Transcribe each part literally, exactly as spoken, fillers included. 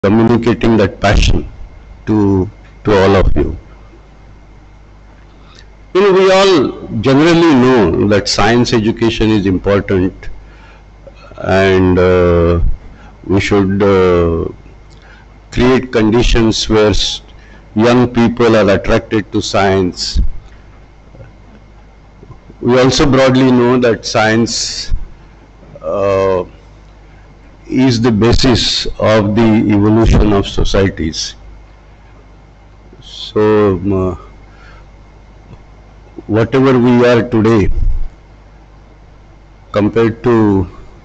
communicating that passion to to all of you. You know, we all generally know that science education is important, and uh, we should uh, create conditions where young people are attracted to science. We also broadly know that science uh, is the basis of the evolution of societies. So, um, whatever we are today compared to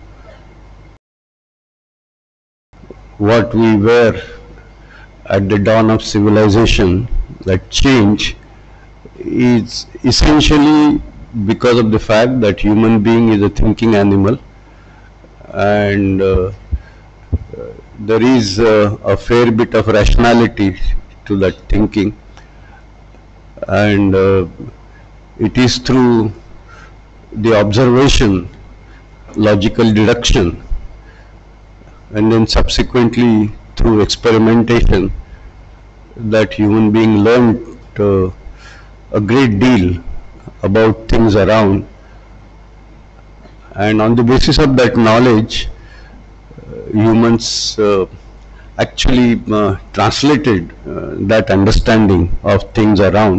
what we were at the dawn of civilization, that change is essentially because of the fact that human being is a thinking animal, and uh, there is uh, a fair bit of rationality to that thinking, and uh, it is through the observation, logical deduction, and then subsequently through experimentation that human being learned uh, a great deal about things around, and on the basis of that knowledge uh, humans uh, actually uh, translated uh, that understanding of things around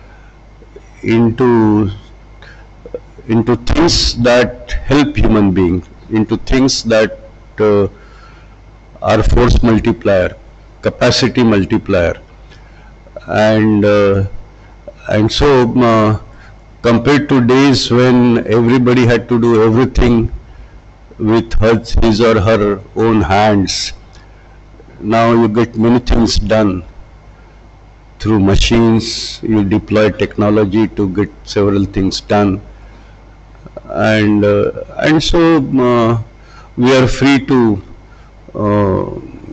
into into things that help human beings, into things that uh, are force multiplier, capacity multiplier, and uh, and so uh, compared to days when everybody had to do everything with his or her own hands, now you get many things done through machines. You deploy technology to get several things done, and uh, and so uh, we are free to uh,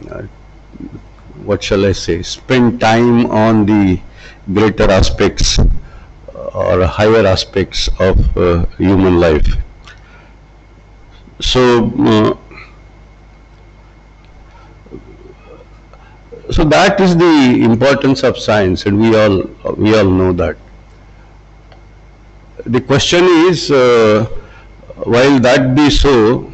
what shall I say, spend time on the greater aspects or higher aspects of uh, human life. So uh, so that is the importance of science, and we all we all know that. The question is, uh, while that be so,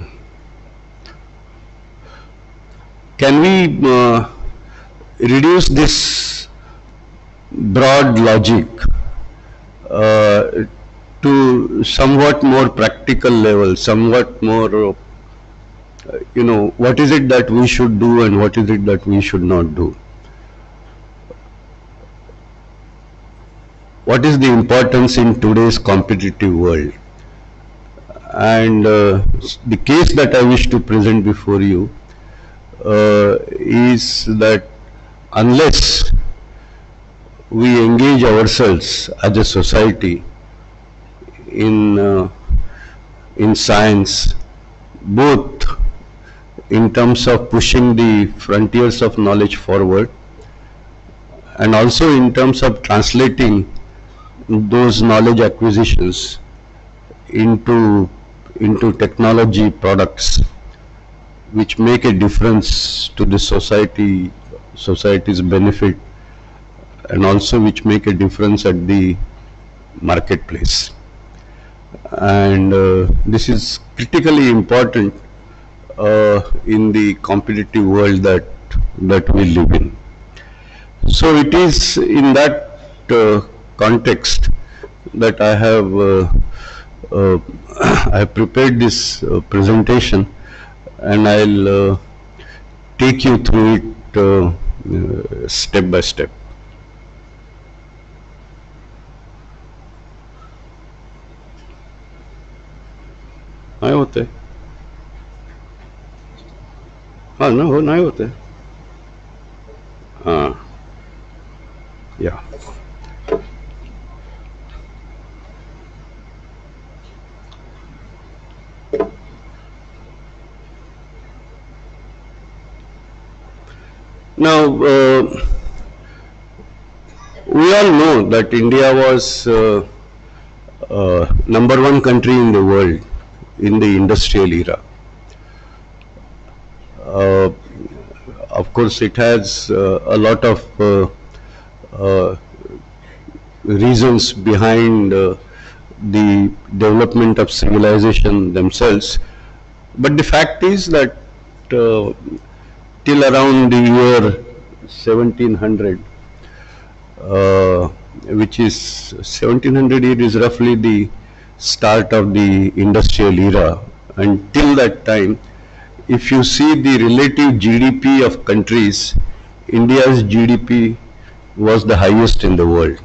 can we uh, reduce this broad logic uh, to somewhat more practical level, somewhat more, uh, you know, what is it that we should do and what is it that we should not do? What is the importance in today's competitive world? And uh, the case that I wish to present before you uh, is that unless we engage ourselves as a society in uh, in science, both in terms of pushing the frontiers of knowledge forward and also in terms of translating those knowledge acquisitions into into technology products which make a difference to the society society's benefit, and also which make a difference at the marketplace. And uh, this is critically important uh, in the competitive world that that we live in. So it is in that uh, context that I have uh, uh, I have prepared this uh, presentation, and I'll uh, take you through it uh, uh, step by step. नाही होते, हाँ ना हो नहीं होते, हाँ या now uh, we all know that India was uh, uh, number one country in the world in the industrial era. Uh, of course, it has uh, a lot of uh, uh, reasons behind uh, the development of civilization themselves. But the fact is that uh, till around the year seventeen hundred, uh, which is seventeen hundred year is roughly the start of the industrial era, and till that time, if you see the relative G D P of countries, India's G D P was the highest in the world.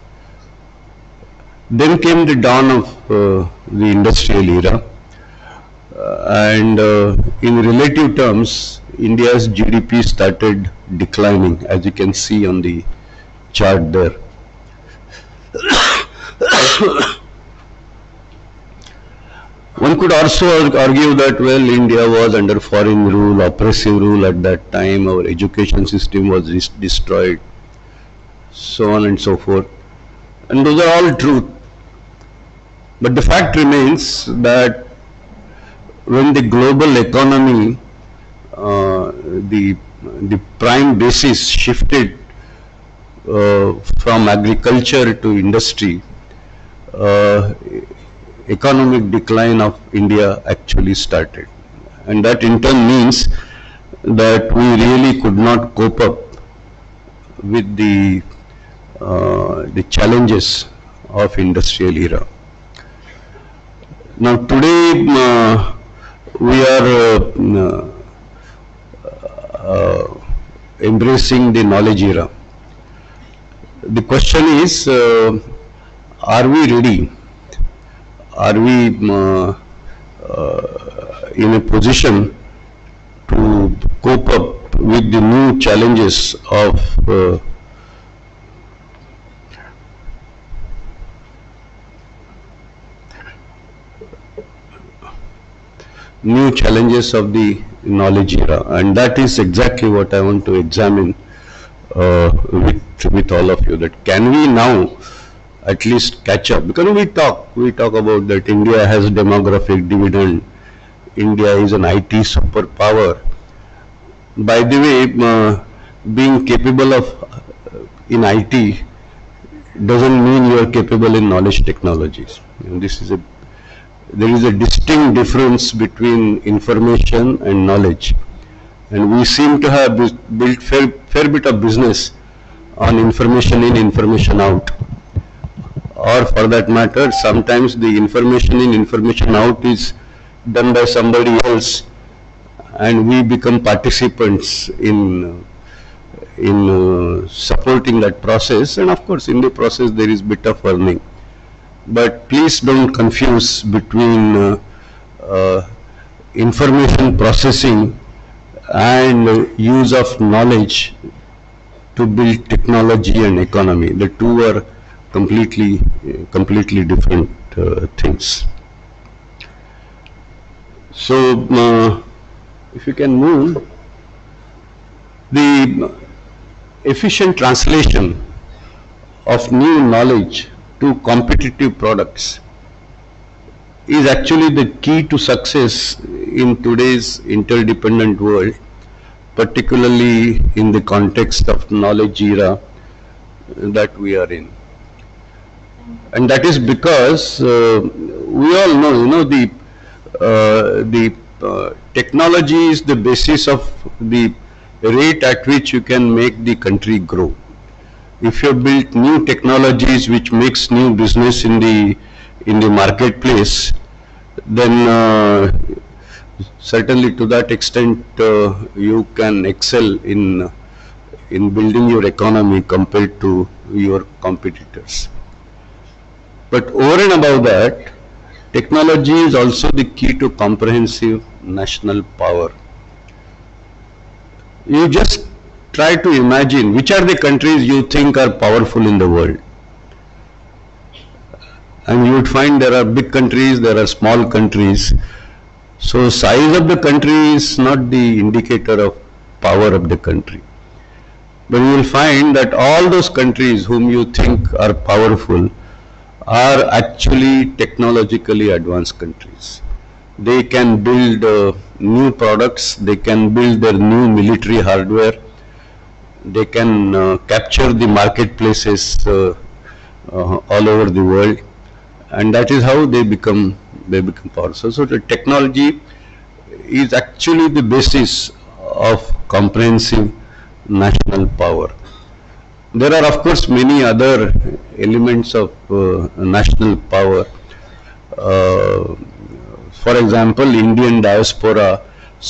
Then came the dawn of uh, the industrial era, uh, and uh, in relative terms, India's G D P started declining, as you can see on the chart there. One could also argue that, well, India was under foreign rule, oppressive rule at that time, our education system was destroyed, so on and so forth. And those are all true. But the fact remains that when the global economy, uh, the, the prime basis shifted uh, from agriculture to industry, uh, economic decline of India actually started. And that in turn means that we really could not cope up with the, uh, the challenges of industrial era. Now today uh, we are uh, uh, embracing the knowledge era. The question is, uh, are we ready? Are we uh, uh, in a position to cope up with the new challenges of uh, new challenges of the knowledge era? And that is exactly what I want to examine uh, with, with all of you, that can we now at least catch up? Because we talk, we talk about that India has demographic dividend, India is an I T superpower. By the way, uh, being capable of uh, in I T doesn't mean you are capable in knowledge technologies. You know, this is a there is a distinct difference between information and knowledge, and we seem to have built fair, fair bit of business on information in, information out. Or for that matter, sometimes the information in, information out is done by somebody else, and we become participants in in uh, supporting that process. And of course, in the process there is bit of earning. But please don't confuse between uh, uh, information processing and uh, use of knowledge to build technology and economy. The two are completely, completely different uh, things. So, uh, if you can move, the efficient translation of new knowledge to competitive products is actually the key to success in today's interdependent world, particularly in the context of knowledge era that we are in. And that is because uh, we all know, you know, the uh, the uh, technology is the basis of the rate at which you can make the country grow. If you build new technologies which makes new business in the in the marketplace, then uh, certainly to that extent uh, you can excel in in building your economy compared to your competitors. But over and above that, technology is also the key to comprehensive national power. You just try to imagine which are the countries you think are powerful in the world. And you would find there are big countries, there are small countries. So size of the country is not the indicator of power of the country. But you will find that all those countries whom you think are powerful are actually technologically advanced countries. They can build uh, new products, they can build their new military hardware, they can uh, capture the marketplaces uh, uh, all over the world, and that is how they become they become powerful. So the technology is actually the basis of comprehensive national power. There are of course many other elements of uh, national power. Uh, for example, Indian diaspora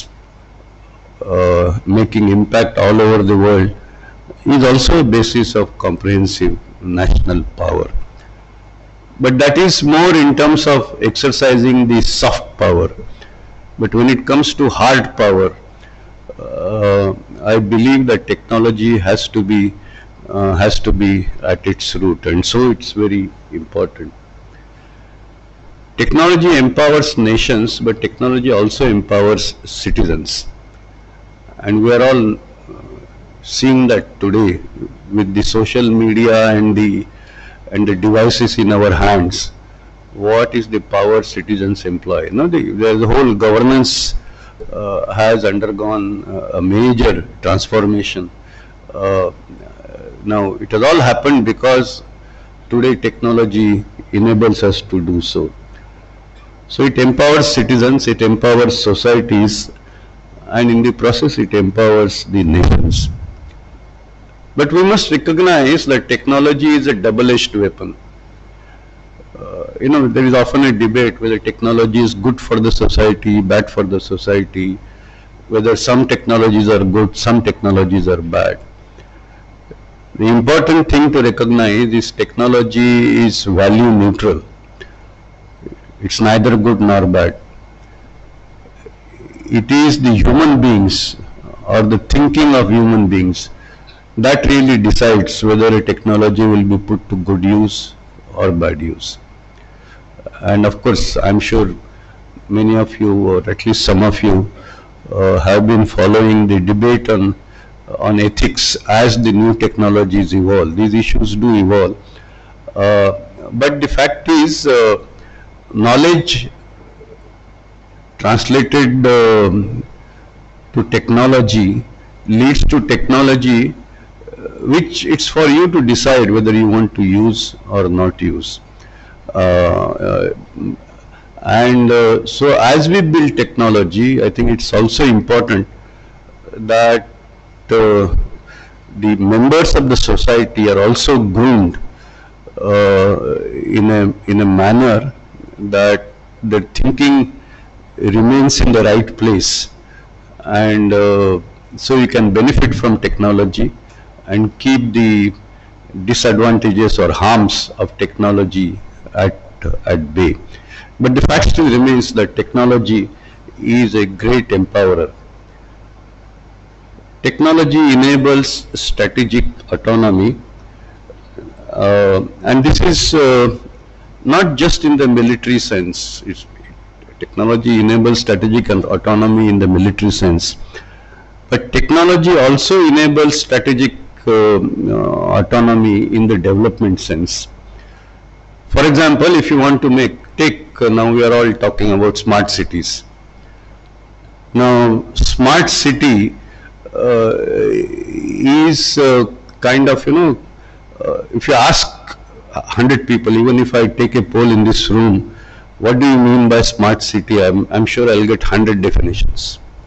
uh, making impact all over the world is also a basis of comprehensive national power. But that is more in terms of exercising the soft power. But when it comes to hard power, uh, I believe that technology has to be uh, has to be at its root, and so it's very important. Technology empowers nations, but technology also empowers citizens, and we are all seeing that today with the social media and the and the devices in our hands. What is the power citizens employ? You know, the, the whole governance uh, has undergone uh, a major transformation. Uh, now, it has all happened because today technology enables us to do so. So it empowers citizens, it empowers societies, and in the process it empowers the nations. But we must recognize that technology is a double-edged weapon. Uh, you know, there is often a debate whether technology is good for the society, bad for the society, whether some technologies are good, some technologies are bad. The important thing to recognize is technology is value neutral. It's neither good nor bad. It is the human beings or the thinking of human beings that really decides whether a technology will be put to good use or bad use. And of course, I'm sure many of you, or at least some of you, uh, have been following the debate on on ethics as the new technologies evolve. These issues do evolve. Uh, but the fact is, uh, knowledge translated uh, to technology leads to technology which it's for you to decide whether you want to use or not use. Uh, uh, and uh, so as we build technology, I think it's also important that uh, the members of the society are also groomed uh, in a in a manner that the thinking remains in the right place, and uh, so you can benefit from technology and keep the disadvantages or harms of technology at, at bay. But the fact still remains that technology is a great empowerer. Technology enables strategic autonomy, uh, and this is uh, not just in the military sense. It's, technology enables strategic autonomy in the military sense, but technology also enables strategic Uh, uh, autonomy in the development sense. For example, if you want to make, take, uh, now we are all talking about smart cities. Now, smart city uh, is uh, kind of, you know, uh, if you ask one hundred people, even if I take a poll in this room, what do you mean by smart city? I'm, I'm sure I'll get one hundred definitions.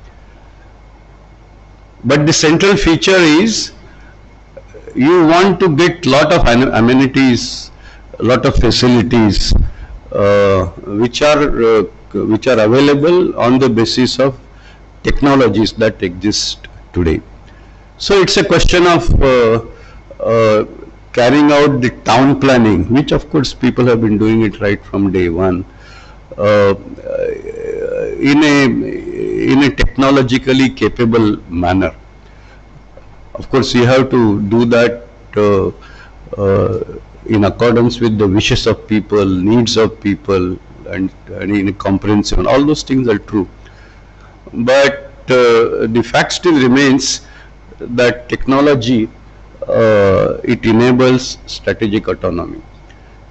But the central feature is you want to get lot of amenities, lot of facilities uh, which are uh, which are available on the basis of technologies that exist today. So it's a question of uh, uh, carrying out the town planning, which of course people have been doing it right from day one, uh, in a in a technologically capable manner. Of course, you have to do that uh, uh, in accordance with the wishes of people, needs of people, and, and in a comprehensive, and all those things are true. But uh, the fact still remains that technology, uh, it enables strategic autonomy.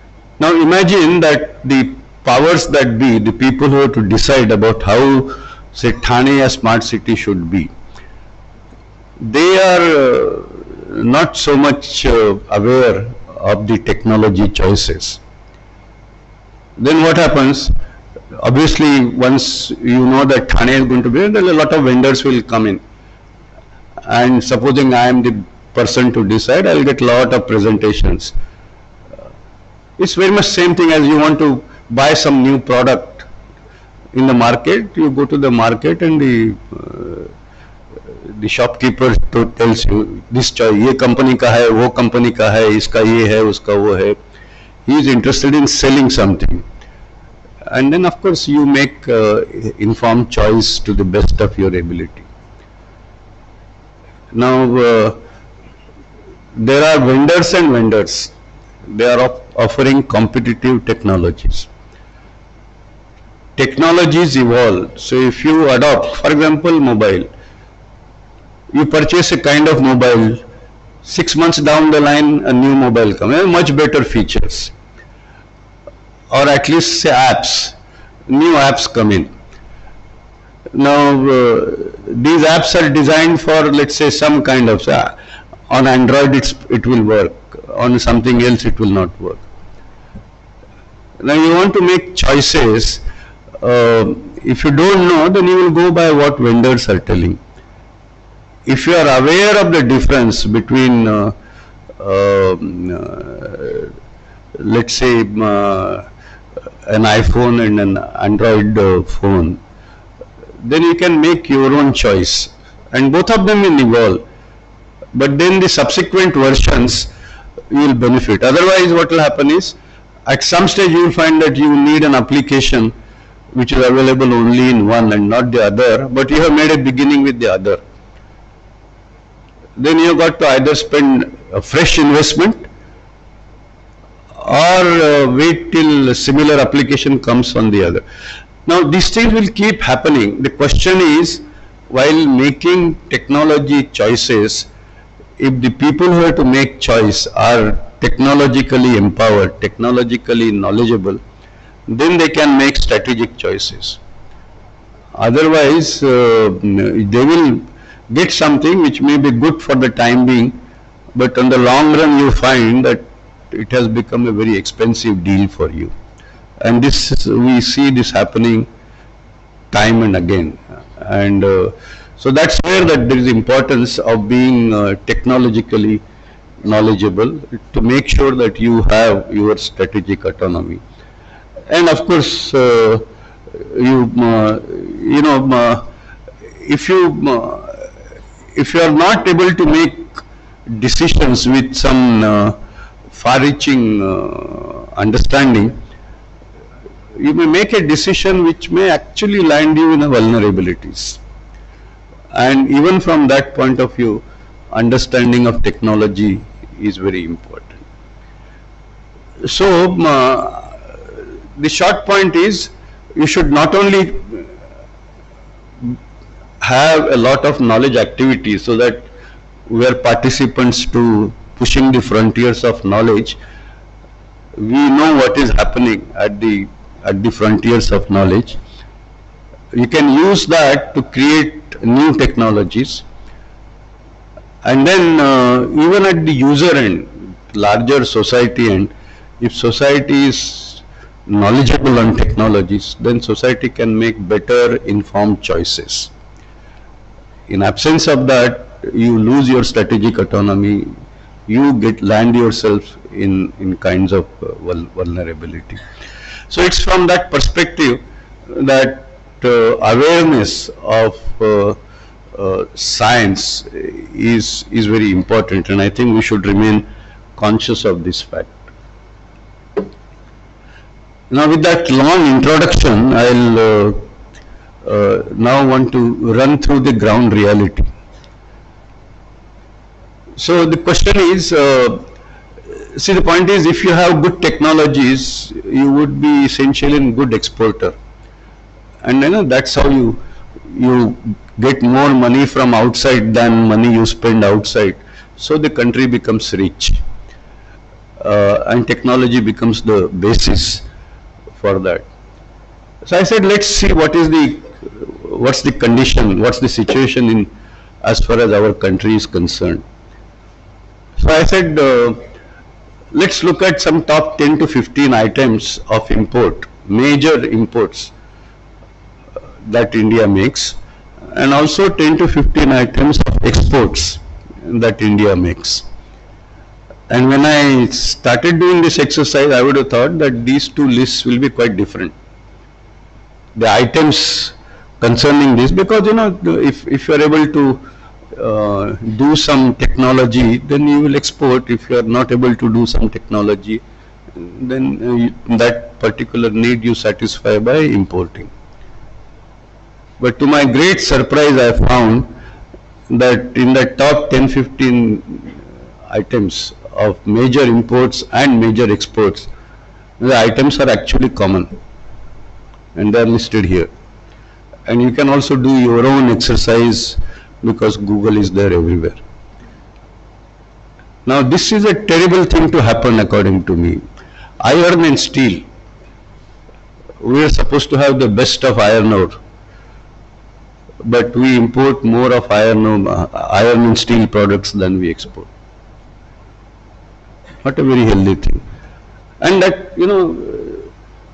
Now imagine that the powers that be, the people who have to decide about how say Thane a smart city should be, they are uh, not so much uh, aware of the technology choices. Then what happens? Obviously, once you know that Thane is going to be, then a lot of vendors will come in. And supposing I am the person to decide, I will get a lot of presentations. It's very much same thing as you want to buy some new product in the market. You go to the market and the uh, the shopkeeper to tells you this choice, ये company का है, वो company का है, इसका ये है, उसका वो है. He is interested in selling something, and then of course you make uh, informed choice to the best of your ability. Now uh, there are vendors and vendors. They are op offering competitive technologies. Technologies evolve. So if you adopt, for example, mobile, you purchase a kind of mobile, six months down the line a new mobile comes, much better features, or at least say apps, new apps come in. Now uh, these apps are designed for, let's say, some kind of, uh, on Android it's, it will work, on something else it will not work. Now you want to make choices. Uh, if you don't know, then you will go by what vendors are telling. If you are aware of the difference between uh, uh, uh, let's say uh, an iPhone and an Android uh, phone, then you can make your own choice, and both of them will evolve, but then the subsequent versions you will benefit. Otherwise what will happen is, at some stage you will find that you need an application which is available only in one and not the other, but you have made a beginning with the other. Then you have got to either spend a fresh investment or uh, wait till a similar application comes on the other. Now these things will keep happening. The question is, while making technology choices, if the people who have to make choice are technologically empowered, technologically knowledgeable, then they can make strategic choices. Otherwise, uh, they will get something which may be good for the time being, but on the long run you find that it has become a very expensive deal for you. And this, we see this happening time and again. And uh, so that's where that there is importance of being uh, technologically knowledgeable, to make sure that you have your strategic autonomy. And of course, uh, you uh, you know, uh, if you uh, if you are not able to make decisions with some uh, far-reaching uh, understanding, you may make a decision which may actually land you in a vulnerabilities. And even from that point of view, understanding of technology is very important. So uh, the short point is, you should not only have a lot of knowledge activities, so that we are participants to pushing the frontiers of knowledge. We know what is happening at the at the frontiers of knowledge. You can use that to create new technologies, and then uh, even at the user end, larger society end, if society is knowledgeable on technologies, then society can make better informed choices. In absence of that, you lose your strategic autonomy, you get land yourself in, in kinds of uh, vulnerability. So it's from that perspective that uh, awareness of uh, uh, science is, is very important, and I think we should remain conscious of this fact. Now with that long introduction, I'll uh, uh, now want to run through the ground reality. So the question is, uh, see, the point is, if you have good technologies, you would be essentially a good exporter, and you know that's how you you get more money from outside than money you spend outside. So the country becomes rich, uh, and technology becomes the basis for that. So I said, let's see what is the what's the condition, what's the situation in as far as our country is concerned. So I said, uh, let's look at some top ten to fifteen items of import, major imports that India makes, and also ten to fifteen items of exports that India makes. And when I started doing this exercise, I would have thought that these two lists will be quite different. The items concerning this, because you know, if, if you are able to uh, do some technology, then you will export. If you are not able to do some technology, then uh, you, that particular need you satisfy by importing. But to my great surprise, I found that in the top ten to fifteen items of major imports and major exports, the items are actually common, and they are listed here. And you can also do your own exercise because Google is there everywhere. Now this is a terrible thing to happen according to me. Iron and steel, we are supposed to have the best of iron ore, but we import more of iron, uh, iron and steel products than we export. Not a very healthy thing. And that, you know,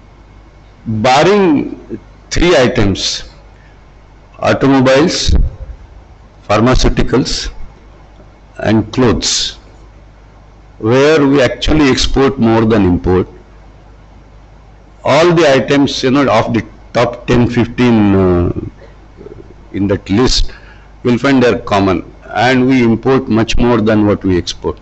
barring three items, automobiles, pharmaceuticals and clothes, where we actually export more than import, all the items, you know, of the top ten, fifteen uh, in that list, you'll find they're common, and we import much more than what we export.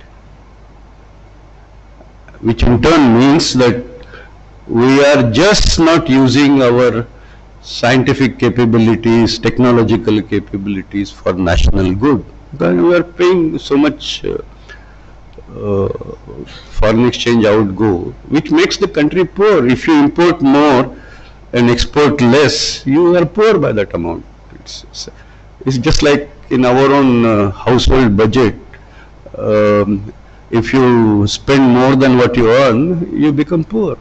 Which in turn means that we are just not using our scientific capabilities, technological capabilities for national good. Because we are paying so much uh, uh, foreign exchange outgo, which makes the country poor. If you import more and export less, you are poor by that amount. It's, it's just like in our own uh, household budget. Um, If you spend more than what you earn, you become poor.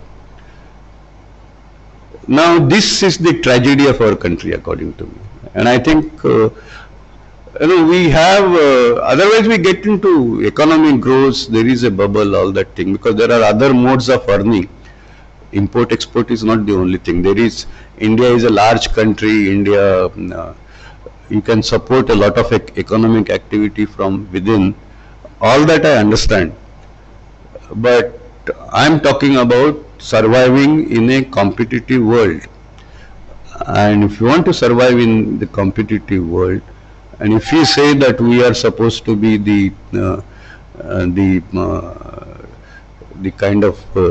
Now this is the tragedy of our country according to me. And I think, uh, you know, we have, uh, otherwise we get into economic growth, there is a bubble, all that thing, because there are other modes of earning. Import export is not the only thing. There is, India is a large country, India, uh, you can support a lot of ec economic activity from within. All that I understand, but I'm talking about surviving in a competitive world. And if you want to survive in the competitive world, and if we say that we are supposed to be the uh, uh, the uh, the kind of uh,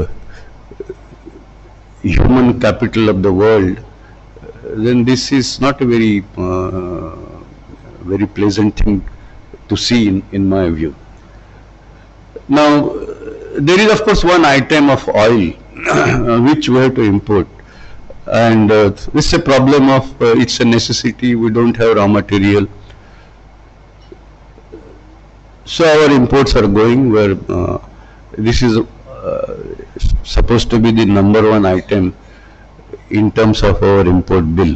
human capital of the world, then this is not a very uh, very pleasant thing to see in, in my view. Now, there is of course one item of oil which we have to import, and uh, this is a problem of, uh, it's a necessity, we don't have raw material. So our imports are going where uh, this is uh, supposed to be the number one item in terms of our import bill.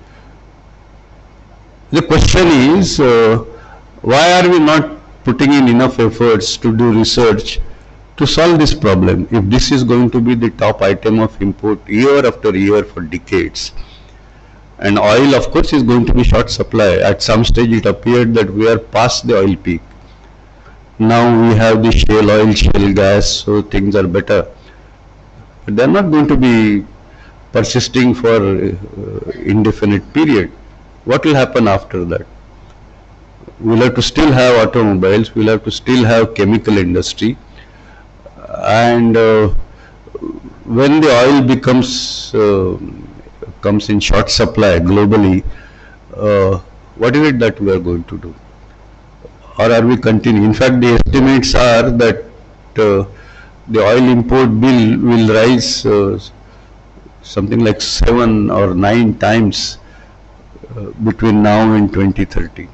The question is, uh, why are we not putting in enough efforts to do research to solve this problem, if this is going to be the top item of import year after year for decades? And oil of course is going to be short supply. At some stage it appeared that we are past the oil peak. Now we have the shale oil, shale gas, so things are better. But they are not going to be persisting for uh, indefinite period. What will happen after that? We'll have to still have automobiles, we'll have to still have chemical industry, and uh, when the oil becomes uh, comes in short supply globally, uh, what is it that we are going to do? Or are we continuing? In fact, the estimates are that uh, the oil import bill will rise uh, something like seven or nine times uh, between now and twenty thirty.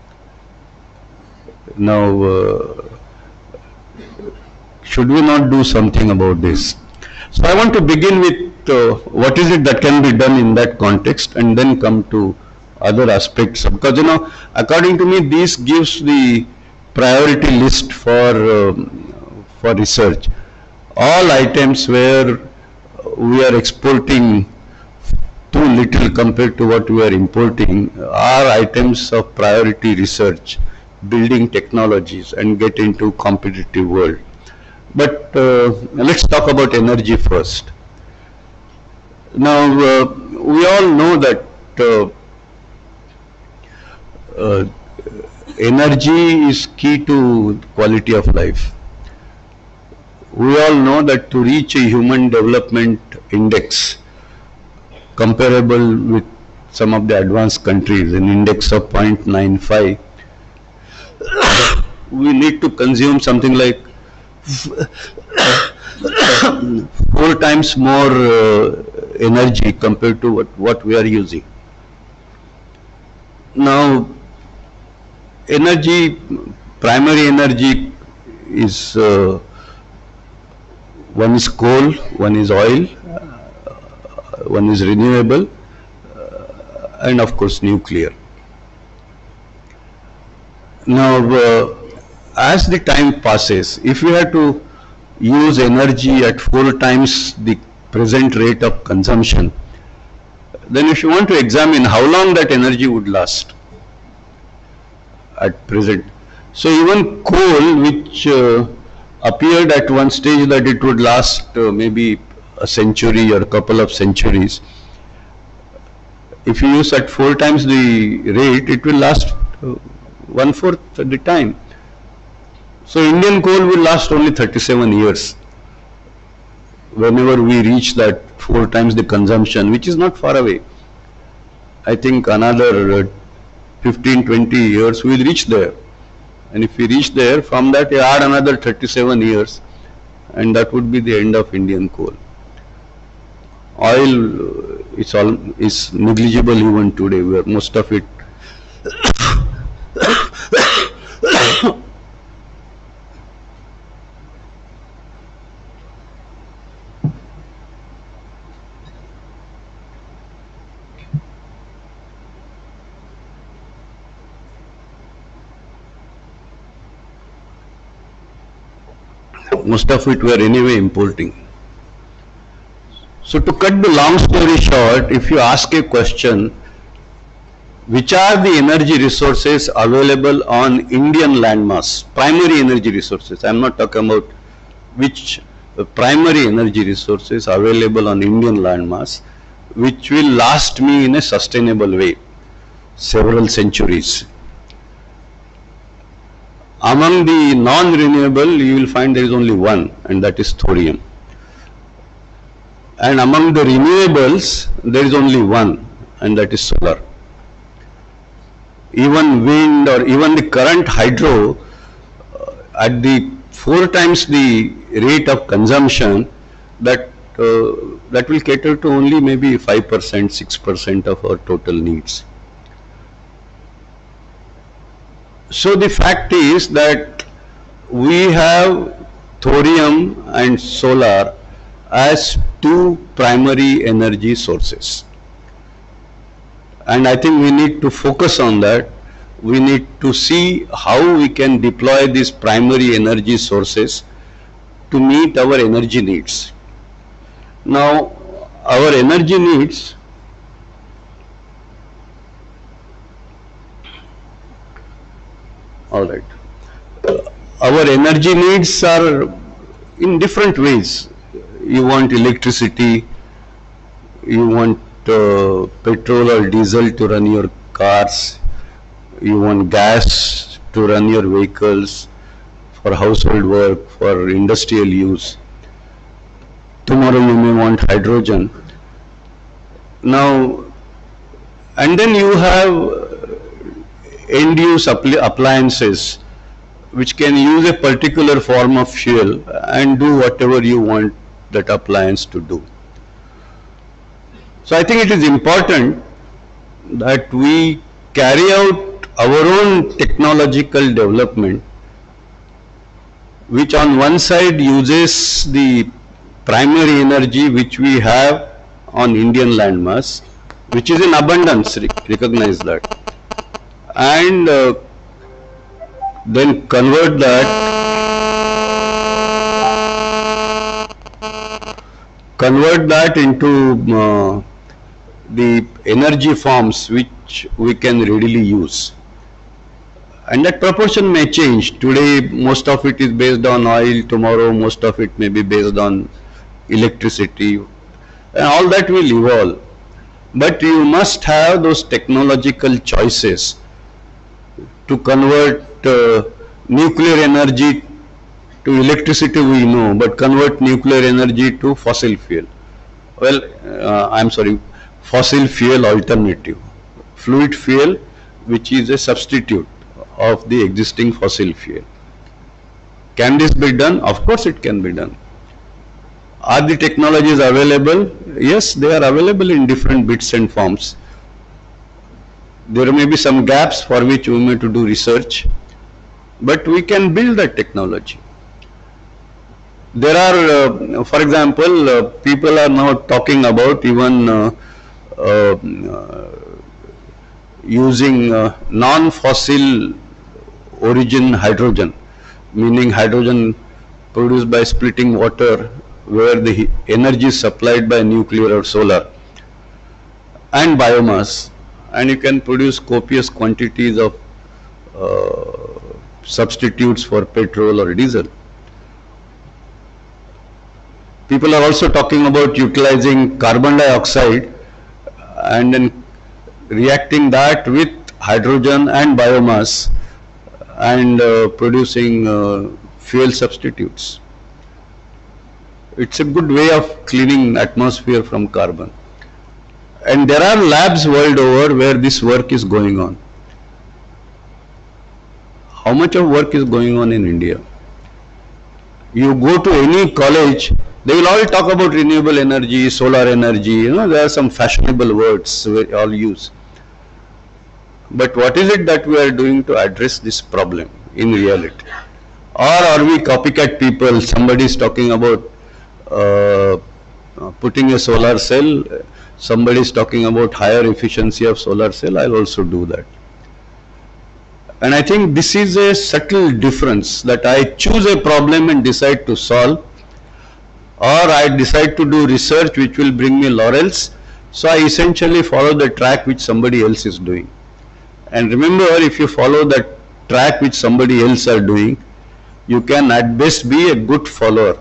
Now, uh, should we not do something about this? So I want to begin with uh, what is it that can be done in that context, and then come to other aspects. Because, you know, according to me, this gives the priority list for um, for research. All items where we are exporting too little compared to what we are importing are items of priority research, building technologies and get into competitive world. But uh, let's talk about energy first. Now, uh, we all know that uh, uh, energy is key to quality of life. We all know that to reach a human development index comparable with some of the advanced countries, an index of zero point nine five, we need to consume something like four times more uh, energy compared to what, what we are using. Now, energy, primary energy is, uh, one is coal, one is oil, uh, one is renewable, uh, and of course nuclear. Now, uh, as the time passes, if we have to use energy at four times the present rate of consumption, then if you want to examine how long that energy would last at present. So even coal, which uh, appeared at one stage that it would last uh, maybe a century or a couple of centuries, if you use at four times the rate, it will last uh, one fourth at the time. So Indian coal will last only thirty-seven years whenever we reach that four times the consumption, which is not far away. I think another uh, fifteen to twenty years we will reach there. And if we reach there, from that you add another thirty-seven years, and that would be the end of Indian coal. Oil uh, is, all, is negligible even today, where most of it most of it we are anyway importing. So to cut the long story short, if you ask a question, which are the energy resources available on Indian landmass, primary energy resources, I am not talking about which uh, primary energy resources available on Indian landmass, which will last me in a sustainable way, several centuries. Among the non-renewable, you will find there is only one, and that is thorium. And among the renewables, there is only one, and that is solar. Even wind or even the current hydro, uh, at the four times the rate of consumption, that uh, that will cater to only maybe five percent, six percent of our total needs. So the fact is that we have thorium and solar as two primary energy sources. And I think we need to focus on that. We need to see how we can deploy these primary energy sources to meet our energy needs. Now, our energy needs all right. Uh, our energy needs are in different ways. You want electricity, you want uh, petrol or diesel to run your cars, you want gas to run your vehicles for household work, for industrial use. Tomorrow you may want hydrogen. Now, and then you have end-use appliances which can use a particular form of fuel and do whatever you want that appliance to do. So I think it is important that we carry out our own technological development, which on one side uses the primary energy which we have on Indian landmass, which is in abundance, recognize that, and uh, then convert that convert that into uh, the energy forms which we can readily use. And that proportion may change. Today most of it is based on oil, tomorrow most of it may be based on electricity, and all that will evolve. But you must have those technological choices to convert uh, nuclear energy to electricity, we know, but convert nuclear energy to fossil fuel. Well, uh, I'm sorry, fossil fuel alternative, fluid fuel, which is a substitute of the existing fossil fuel. Can this be done? Of course it can be done. Are the technologies available? Yes, they are available in different bits and forms. There may be some gaps for which we may to do research, but we can build that technology. There are, uh, for example, uh, people are now talking about even uh, uh, uh, using uh, non-fossil origin hydrogen, meaning hydrogen produced by splitting water, where the energy is supplied by nuclear or solar, and biomass, and you can produce copious quantities of uh, substitutes for petrol or diesel. People are also talking about utilizing carbon dioxide and then reacting that with hydrogen and biomass and uh, producing uh, fuel substitutes. It's a good way of cleaning atmosphere from carbon. And there are labs world over where this work is going on. How much of work is going on in India? You go to any college, they will all talk about renewable energy, solar energy, you know, there are some fashionable words we all use. But what is it that we are doing to address this problem in reality? Or are we copycat people? Somebody is talking about uh, putting a solar cell, somebody is talking about higher efficiency of solar cell, I'll also do that. And I think this is a subtle difference, that I choose a problem and decide to solve, or I decide to do research which will bring me laurels, so I essentially follow the track which somebody else is doing. And remember, if you follow that track which somebody else are doing, you can at best be a good follower.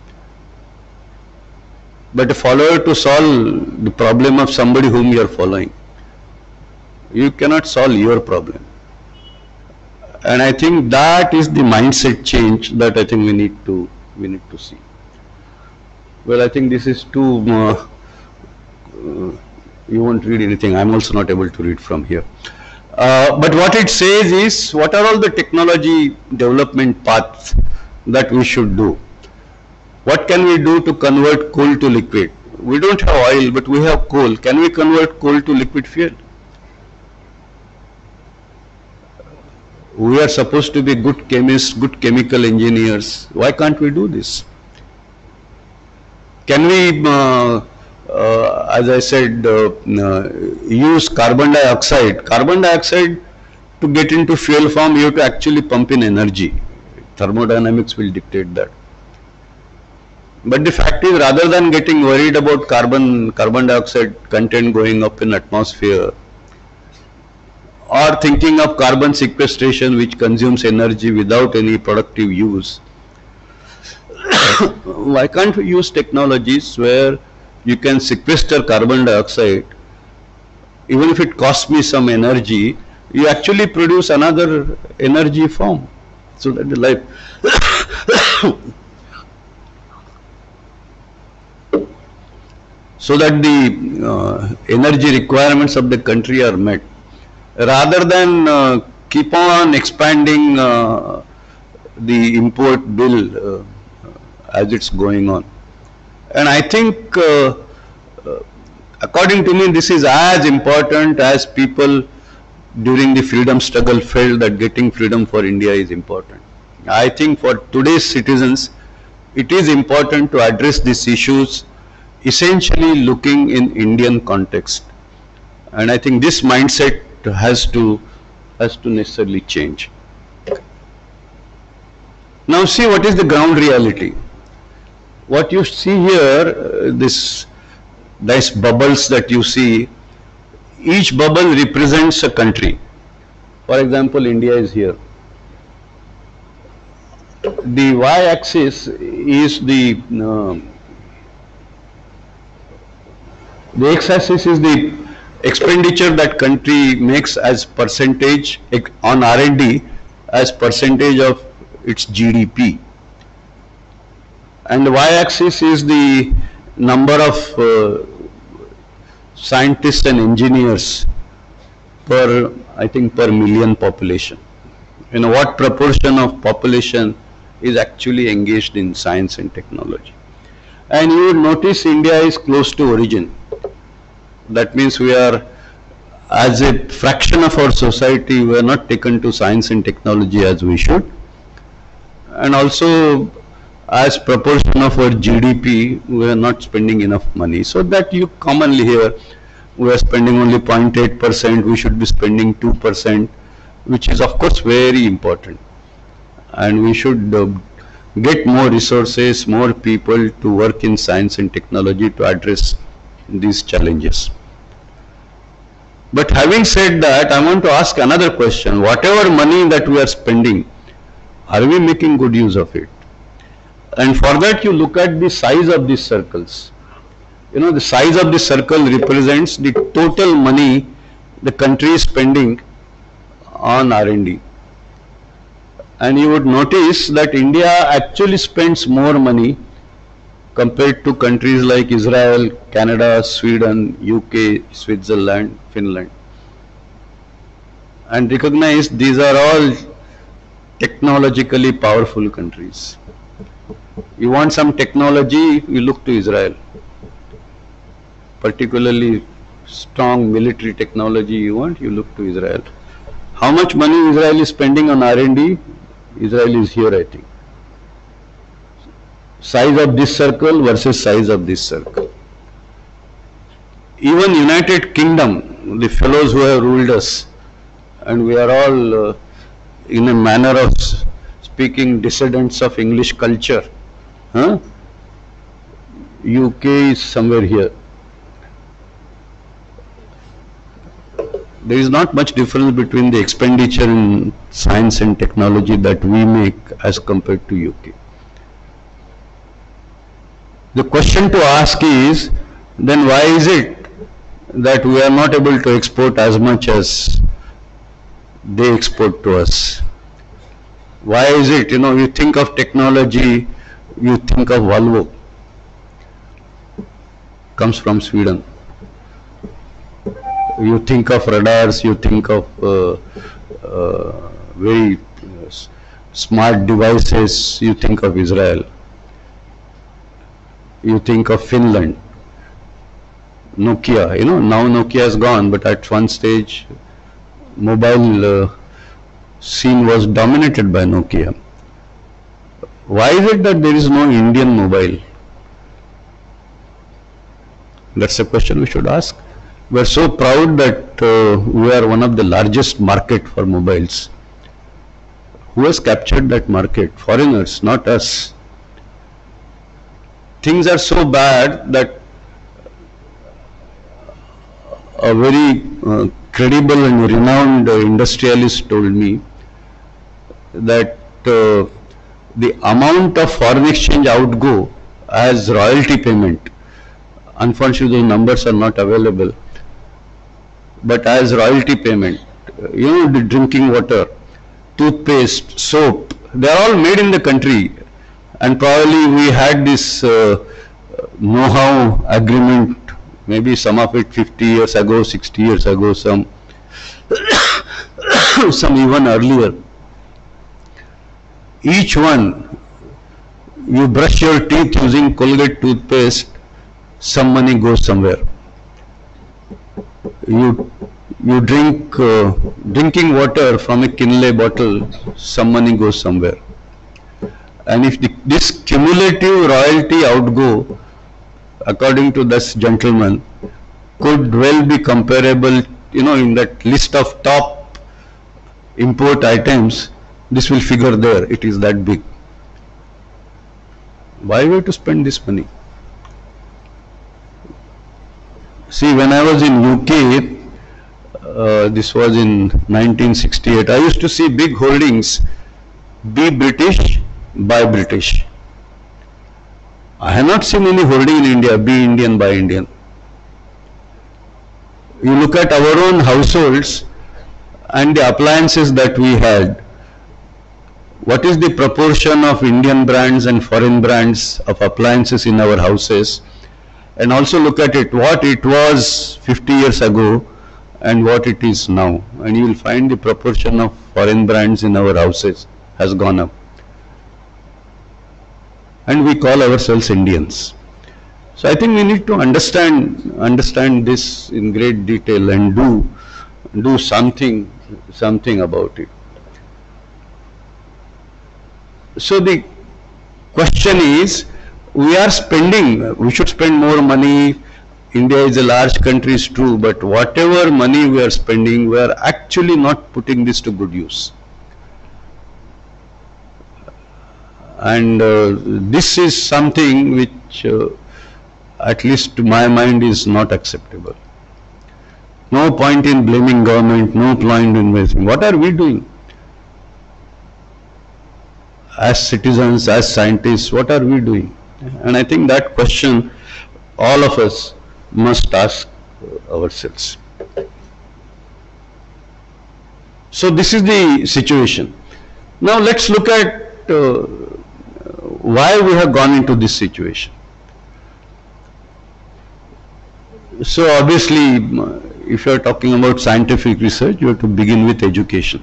But a follower to solve the problem of somebody whom you are following, you cannot solve your problem. And I think that is the mindset change that I think we need to we need to see. Well, I think this is too. Uh, uh, you won't read anything. I'm also not able to read from here. Uh, but what it says is, what are all the technology development paths that we should do? What can we do to convert coal to liquid? We don't have oil, but we have coal. Can we convert coal to liquid fuel? We are supposed to be good chemists, good chemical engineers. Why can't we do this? Can we, uh, uh, as I said, uh, uh, use carbon dioxide? Carbon dioxide, to get into fuel form, you have to actually pump in energy. Thermodynamics will dictate that. But the fact is, rather than getting worried about carbon, carbon dioxide content going up in atmosphere, or thinking of carbon sequestration which consumes energy without any productive use, why can't we use technologies where you can sequester carbon dioxide, even if it costs me some energy, you actually produce another energy form, so that the life so that the uh, energy requirements of the country are met, rather than uh, keep on expanding uh, the import bill uh, as it's going on. And I think, uh, uh, according to me, this is as important as people during the freedom struggle felt that getting freedom for India is important. I think for today's citizens, it is important to address these issues essentially looking in Indian context. And I think this mindset has to has to necessarily change. Now see what is the ground reality. What you see here, uh, this nice bubbles that you see, each bubble represents a country. For example, India is here. The y-axis is the uh, the x-axis is the expenditure that country makes as percentage on R and D as percentage of its G D P, and the y-axis is the number of uh, scientists and engineers per, I think, per million population. You know, what proportion of population is actually engaged in science and technology. And you would notice India is close to origin. That means we are, as a fraction of our society, we are not taken to science and technology as we should. And also, as proportion of our G D P, we are not spending enough money. So that you commonly hear, we are spending only zero point eight percent, we should be spending two percent, which is of course very important. And we should uh, get more resources, more people to work in science and technology to address these challenges. But having said that, I want to ask another question. Whatever money that we are spending, are we making good use of it? And for that you look at the size of these circles. You know, the size of the circle represents the total money the country is spending on R and D. And you would notice that India actually spends more money compared to countries like Israel, Canada, Sweden, U K, Switzerland, Finland. And recognize these are all technologically powerful countries. You want some technology, you look to Israel. Particularly strong military technology you want, you look to Israel. How much money Israel is spending on R and D? Israel is here, I think. Size of this circle versus size of this circle. Even United Kingdom, the fellows who have ruled us, and we are all uh, in a manner of speaking dissidents of English culture. Huh? U K is somewhere here. There is not much difference between the expenditure in science and technology that we make as compared to U K. The question to ask is, then why is it that we are not able to export as much as they export to us? Why is it, you know, you think of technology, you think of Volvo, comes from Sweden. You think of radars, you think of uh, uh, very uh, smart devices, you think of Israel. You think of Finland, Nokia, you know, now Nokia is gone, but at one stage, mobile uh, scene was dominated by Nokia. Why is it that there is no Indian mobile? That's a question we should ask. We are so proud that uh, we are one of the largest market for mobiles. Who has captured that market? Foreigners, not us. Things are so bad that a very uh, credible and renowned uh, industrialist told me that uh, the amount of foreign exchange outgo as royalty payment, unfortunately those numbers are not available, but as royalty payment, you know, the drinking water, toothpaste, soap, they are all made in the country. And probably we had this uh, know-how agreement, maybe some of it fifty years ago, sixty years ago, some, some even earlier. Each one, you brush your teeth using Colgate toothpaste, some money goes somewhere. You you drink uh, drinking water from a Kinley bottle, some money goes somewhere. And if the, this cumulative royalty outgo according to this gentleman, could well be comparable, you know, in that list of top import items, this will figure there, it is that big. Why we have to spend this money? See, when I was in U K, uh, this was in nineteen sixty-eight, I used to see big holdings, be British, buy British. I have not seen any holding in India, be Indian, buy Indian. You look at our own households and the appliances that we had, what is the proportion of Indian brands and foreign brands of appliances in our houses? And also look at it, what it was fifty years ago and what it is now. And you will find the proportion of foreign brands in our houses has gone up. And we call ourselves Indians. So I think we need to understand understand this in great detail and do do something something about it. So the question is, we are spending, we should spend more money. India is a large country, is true, but whatever money we are spending, we are actually not putting this to good use. And uh, this is something which, uh, at least to my mind, is not acceptable. No point in blaming government, no point in investing. What are we doing? As citizens, as scientists, what are we doing? And I think that question all of us must ask ourselves. So this is the situation. Now let's look at uh, why we have gone into this situation. So obviously, if you are talking about scientific research, you have to begin with education.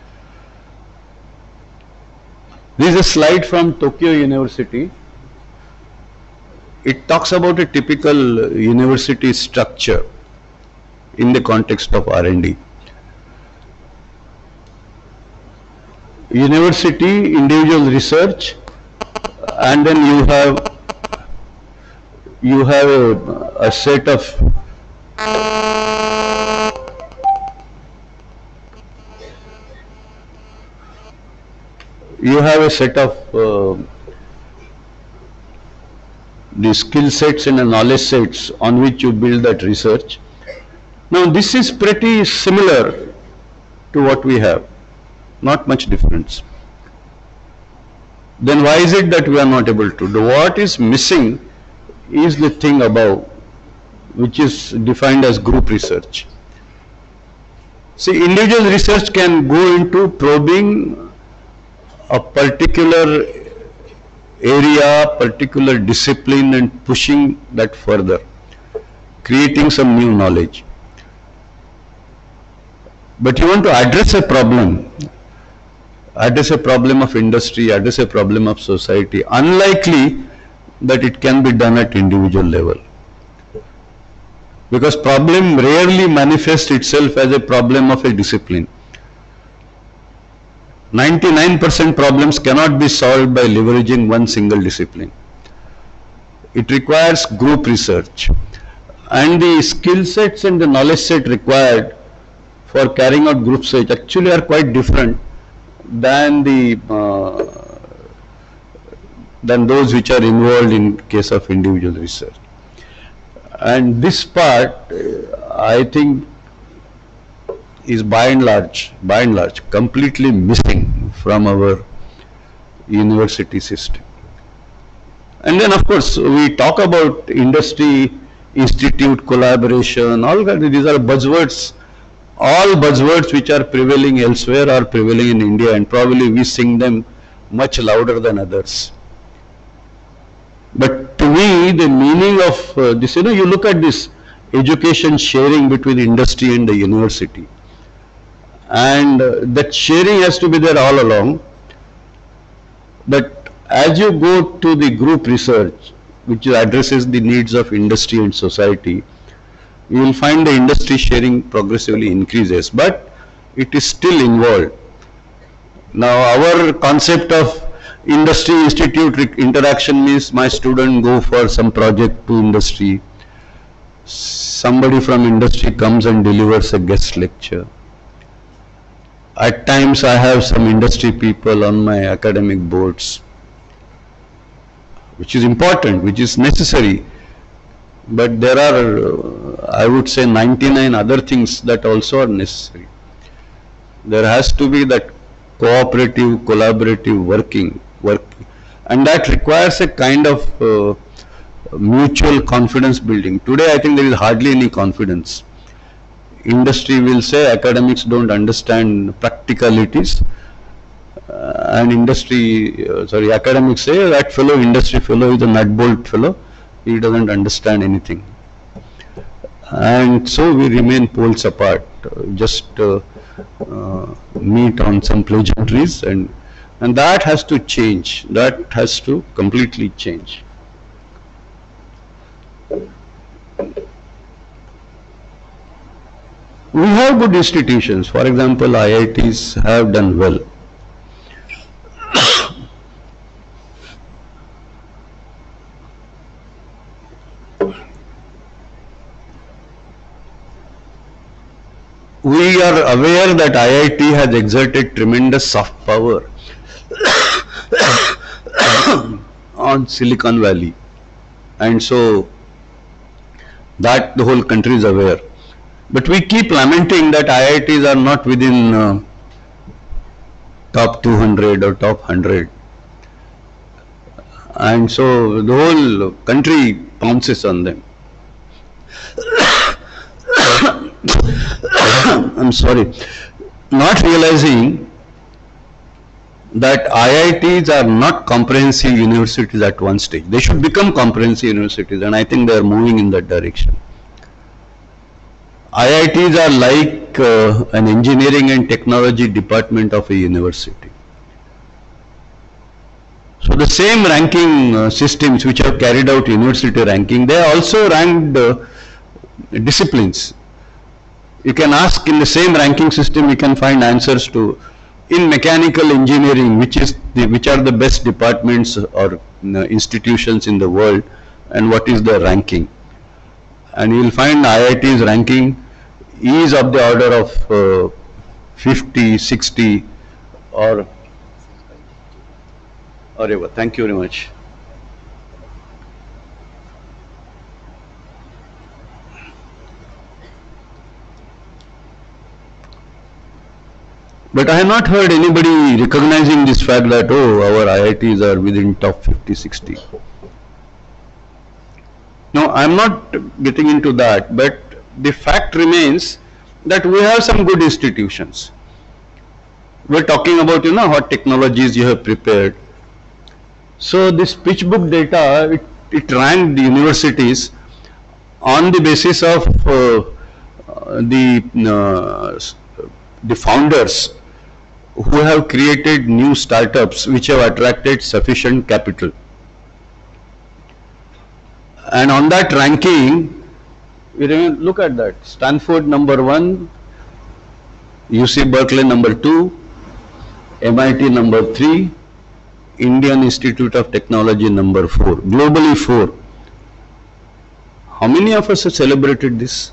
This is a slide from Tokyo University. It talks about a typical university structure in the context of R and D. University, individual research, and then you have you have a, a set of you have a set of uh, the skill sets and the knowledge sets on which you build that research. Now this is pretty similar to what we have, not much difference. Then why is it that we are not able to do? What is missing is the thing above, which is defined as group research. See, individual research can go into probing a particular area, particular discipline, and pushing that further, creating some new knowledge. But you want to address a problem, address a problem of industry, address a problem of society, unlikely that it can be done at individual level. Because problem rarely manifests itself as a problem of a discipline. ninety-nine percent problems cannot be solved by leveraging one single discipline. It requires group research, and the skill sets and the knowledge set required for carrying out group research actually are quite different than the uh, than those which are involved in case of individual research. And this part, uh, I think, is by and large, by and large, completely missing from our university system. And then, of course, we talk about industry, institute, collaboration, all that. These are buzzwords. All buzzwords which are prevailing elsewhere are prevailing in India, and probably we sing them much louder than others. But to me, the meaning of uh, this, you know, you look at this education sharing between industry and the university. And uh, that sharing has to be there all along. But as you go to the group research, which addresses the needs of industry and society, you will find the industry sharing progressively increases, but it is still involved. Now our concept of Industry institute interaction means my student go for some project to industry. Somebody from industry comes and delivers a guest lecture. At times I have some industry people on my academic boards, which is important, which is necessary. But there are, I would say, ninety-nine other things that also are necessary. There has to be that cooperative, collaborative working, work, and that requires a kind of uh, mutual confidence building. Today I think there is hardly any confidence. Industry will say academics don't understand practicalities, uh, and industry, uh, sorry, academics say that fellow, industry fellow is a nut bolt fellow, he doesn't understand anything. And so we remain poles apart, uh, just uh, uh, meet on some pleasantries, and, and that has to change, that has to completely change. We have good institutions. For example, I I Ts have done well. We are aware that I I T has exerted tremendous soft power on Silicon Valley, and so that the whole country is aware. But we keep lamenting that I I Ts are not within uh, top two hundred or top one hundred. And so the whole country pounces on them. I'm sorry. Not realizing that I I Ts are not comprehensive universities at one stage. They should become comprehensive universities, and I think they are moving in that direction. I I Ts are like uh, an engineering and technology department of a university. So the same ranking uh, systems which have carried out university ranking, they also ranked uh, disciplines. You can ask in the same ranking system, you can find answers to, in mechanical engineering, which is the, which are the best departments or uh, institutions in the world, and what is the ranking. And you will find I I T's ranking is of the order of uh, fifty, sixty, or, or whatever. Thank you very much. But I have not heard anybody recognizing this fact that, oh, our I I Ts are within top fifty, sixty. No, I am not getting into that, but the fact remains that we have some good institutions. We are talking about, you know, what technologies you have prepared. So this PitchBook data, it, it ranked the universities on the basis of uh, the, uh, the founders who have created new startups which have attracted sufficient capital. And on that ranking, we look at that. Stanford number one, U C Berkeley number two, M I T number three, Indian Institute of Technology number four, globally four. How many of us have celebrated this?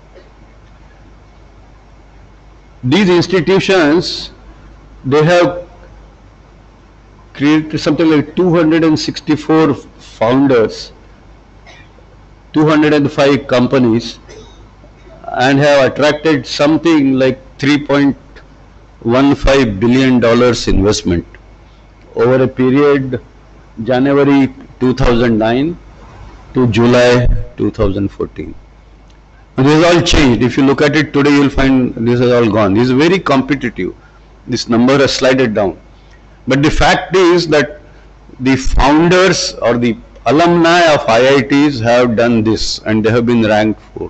These institutions, they have created something like two hundred sixty-four founders, two hundred five companies, and have attracted something like three point one five billion dollars investment over a period January two thousand nine to July two thousand fourteen. And this has all changed. If you look at it today, you will find this has all gone. This is very competitive. This number has slided down. But the fact is that the founders or the alumni of I I Ts have done this, and they have been ranked fourth.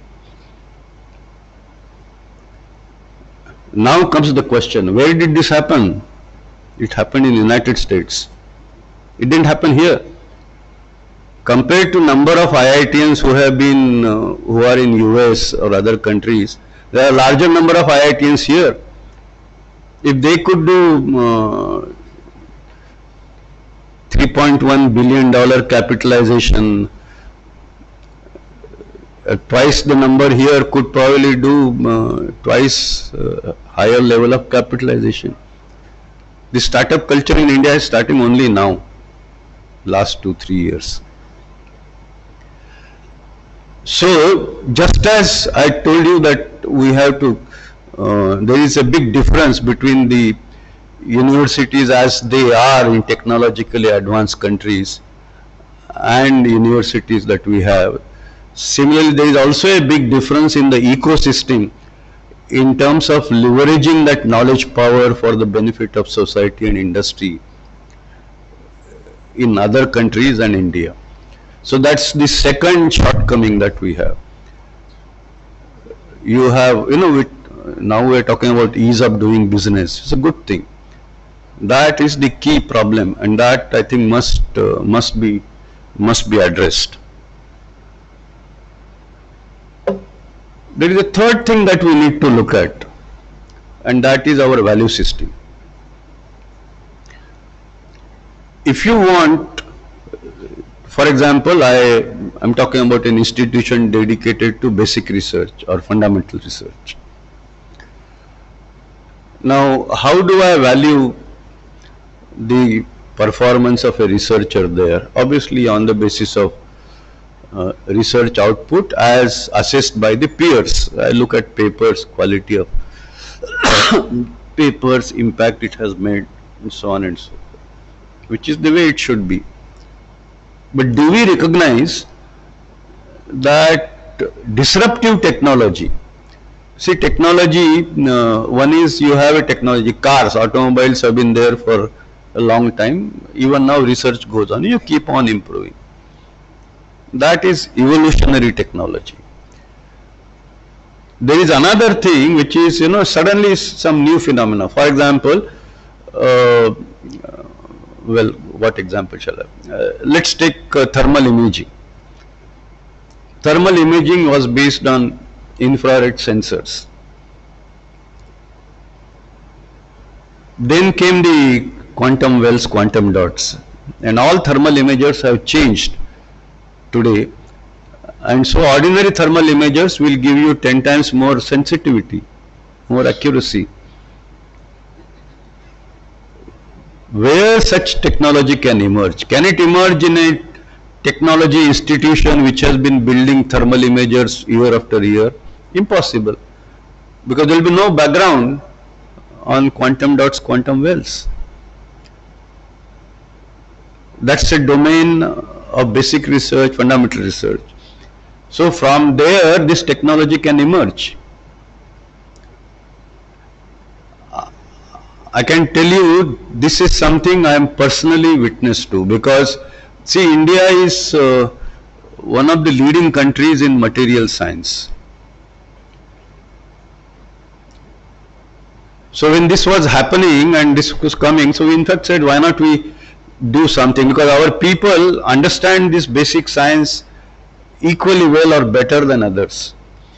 Now comes the question, where did this happen? It happened in the United States. It didn't happen here. Compared to number of I I Tians who have been, uh, who are in U S or other countries, there are a larger number of I I Tians here. If they could do uh, three point one billion dollar capitalization. Uh, twice the number here could probably do uh, twice uh, higher level of capitalization. The startup culture in India is starting only now, last two, three years. So, just as I told you that we have to, uh, there is a big difference between the universities as they are in technologically advanced countries and universities that we have. Similarly, there is also a big difference in the ecosystem in terms of leveraging that knowledge power for the benefit of society and industry in other countries and India. So that's the second shortcoming that we have. You have, you know, with, now we are talking about ease of doing business. It's a good thing. That is the key problem, and that I think must uh, must be must be addressed. There is a third thing that we need to look at, and that is our value system. If you want, for example, I am talking about an institution dedicated to basic research or fundamental research. Now, how do I value the performance of a researcher there? Obviously, on the basis of uh, research output as assessed by the peers. I look at papers, quality of papers, impact it has made, and so on and so forth, which is the way it should be. But do we recognize that disruptive technology? See, technology, uh, one is you have a technology, cars, automobiles have been there for a long time. Even now research goes on, you keep on improving. That is evolutionary technology. There is another thing which is, you know, suddenly some new phenomena. For example, uh, well, what example shall I? Uh, let's take uh, thermal imaging. Thermal imaging was based on infrared sensors. Then came the quantum wells, quantum dots, and all thermal imagers have changed today. And so ordinary thermal imagers will give you ten times more sensitivity, more accuracy. Where such technology can emerge? Can it emerge in a technology institution which has been building thermal imagers year after year? Impossible, because there will be no background on quantum dots, quantum wells. That's a domain of basic research, fundamental research. So from there, this technology can emerge. I can tell you this is something I am personally witness to, because see, India is uh, one of the leading countries in material science. So when this was happening and this was coming, so we in fact said, why not we do something, because our people understand this basic science equally well or better than others.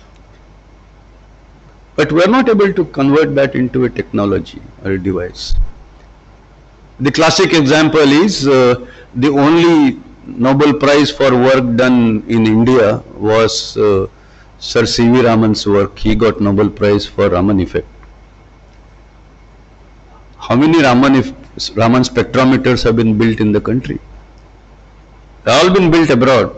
But we are not able to convert that into a technology or a device. The classic example is uh, the only Nobel Prize for work done in India was uh, Sir C V Raman's work. He got Nobel Prize for Raman effect. How many Raman, Raman spectrometers have been built in the country? They have all been built abroad.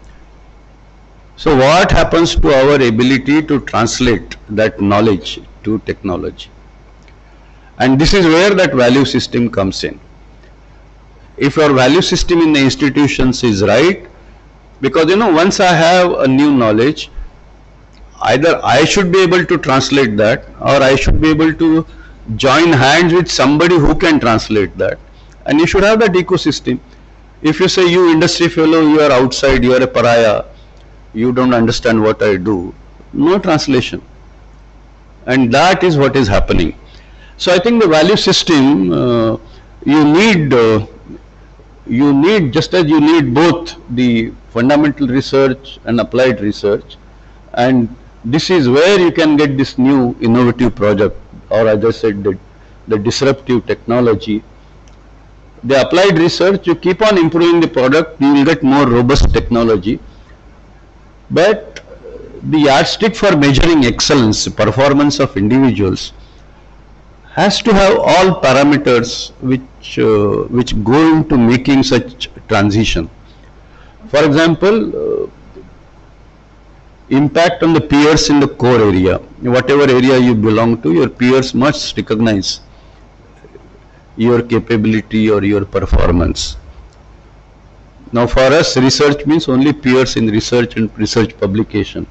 So what happens to our ability to translate that knowledge to technology? And this is where that value system comes in. If your value system in the institutions is right, because you know, once I have a new knowledge, either I should be able to translate that, or I should be able to join hands with somebody who can translate that. And you should have that ecosystem. If you say, you industry fellow, you are outside, you are a pariah, you don't understand what I do, no translation. And that is what is happening. So I think the value system, uh, you need, uh, you need, just as you need both the fundamental research and applied research, and this is where you can get this new innovative project, or as I said, the, the disruptive technology, The applied research, you keep on improving the product, you will get more robust technology. But the yardstick for measuring excellence, performance of individuals, has to have all parameters which uh, which go into making such transition. For example, uh, impact on the peers in the core area. Whatever area you belong to, your peers must recognize your capability or your performance. Now for us, research means only peers in research and research publication.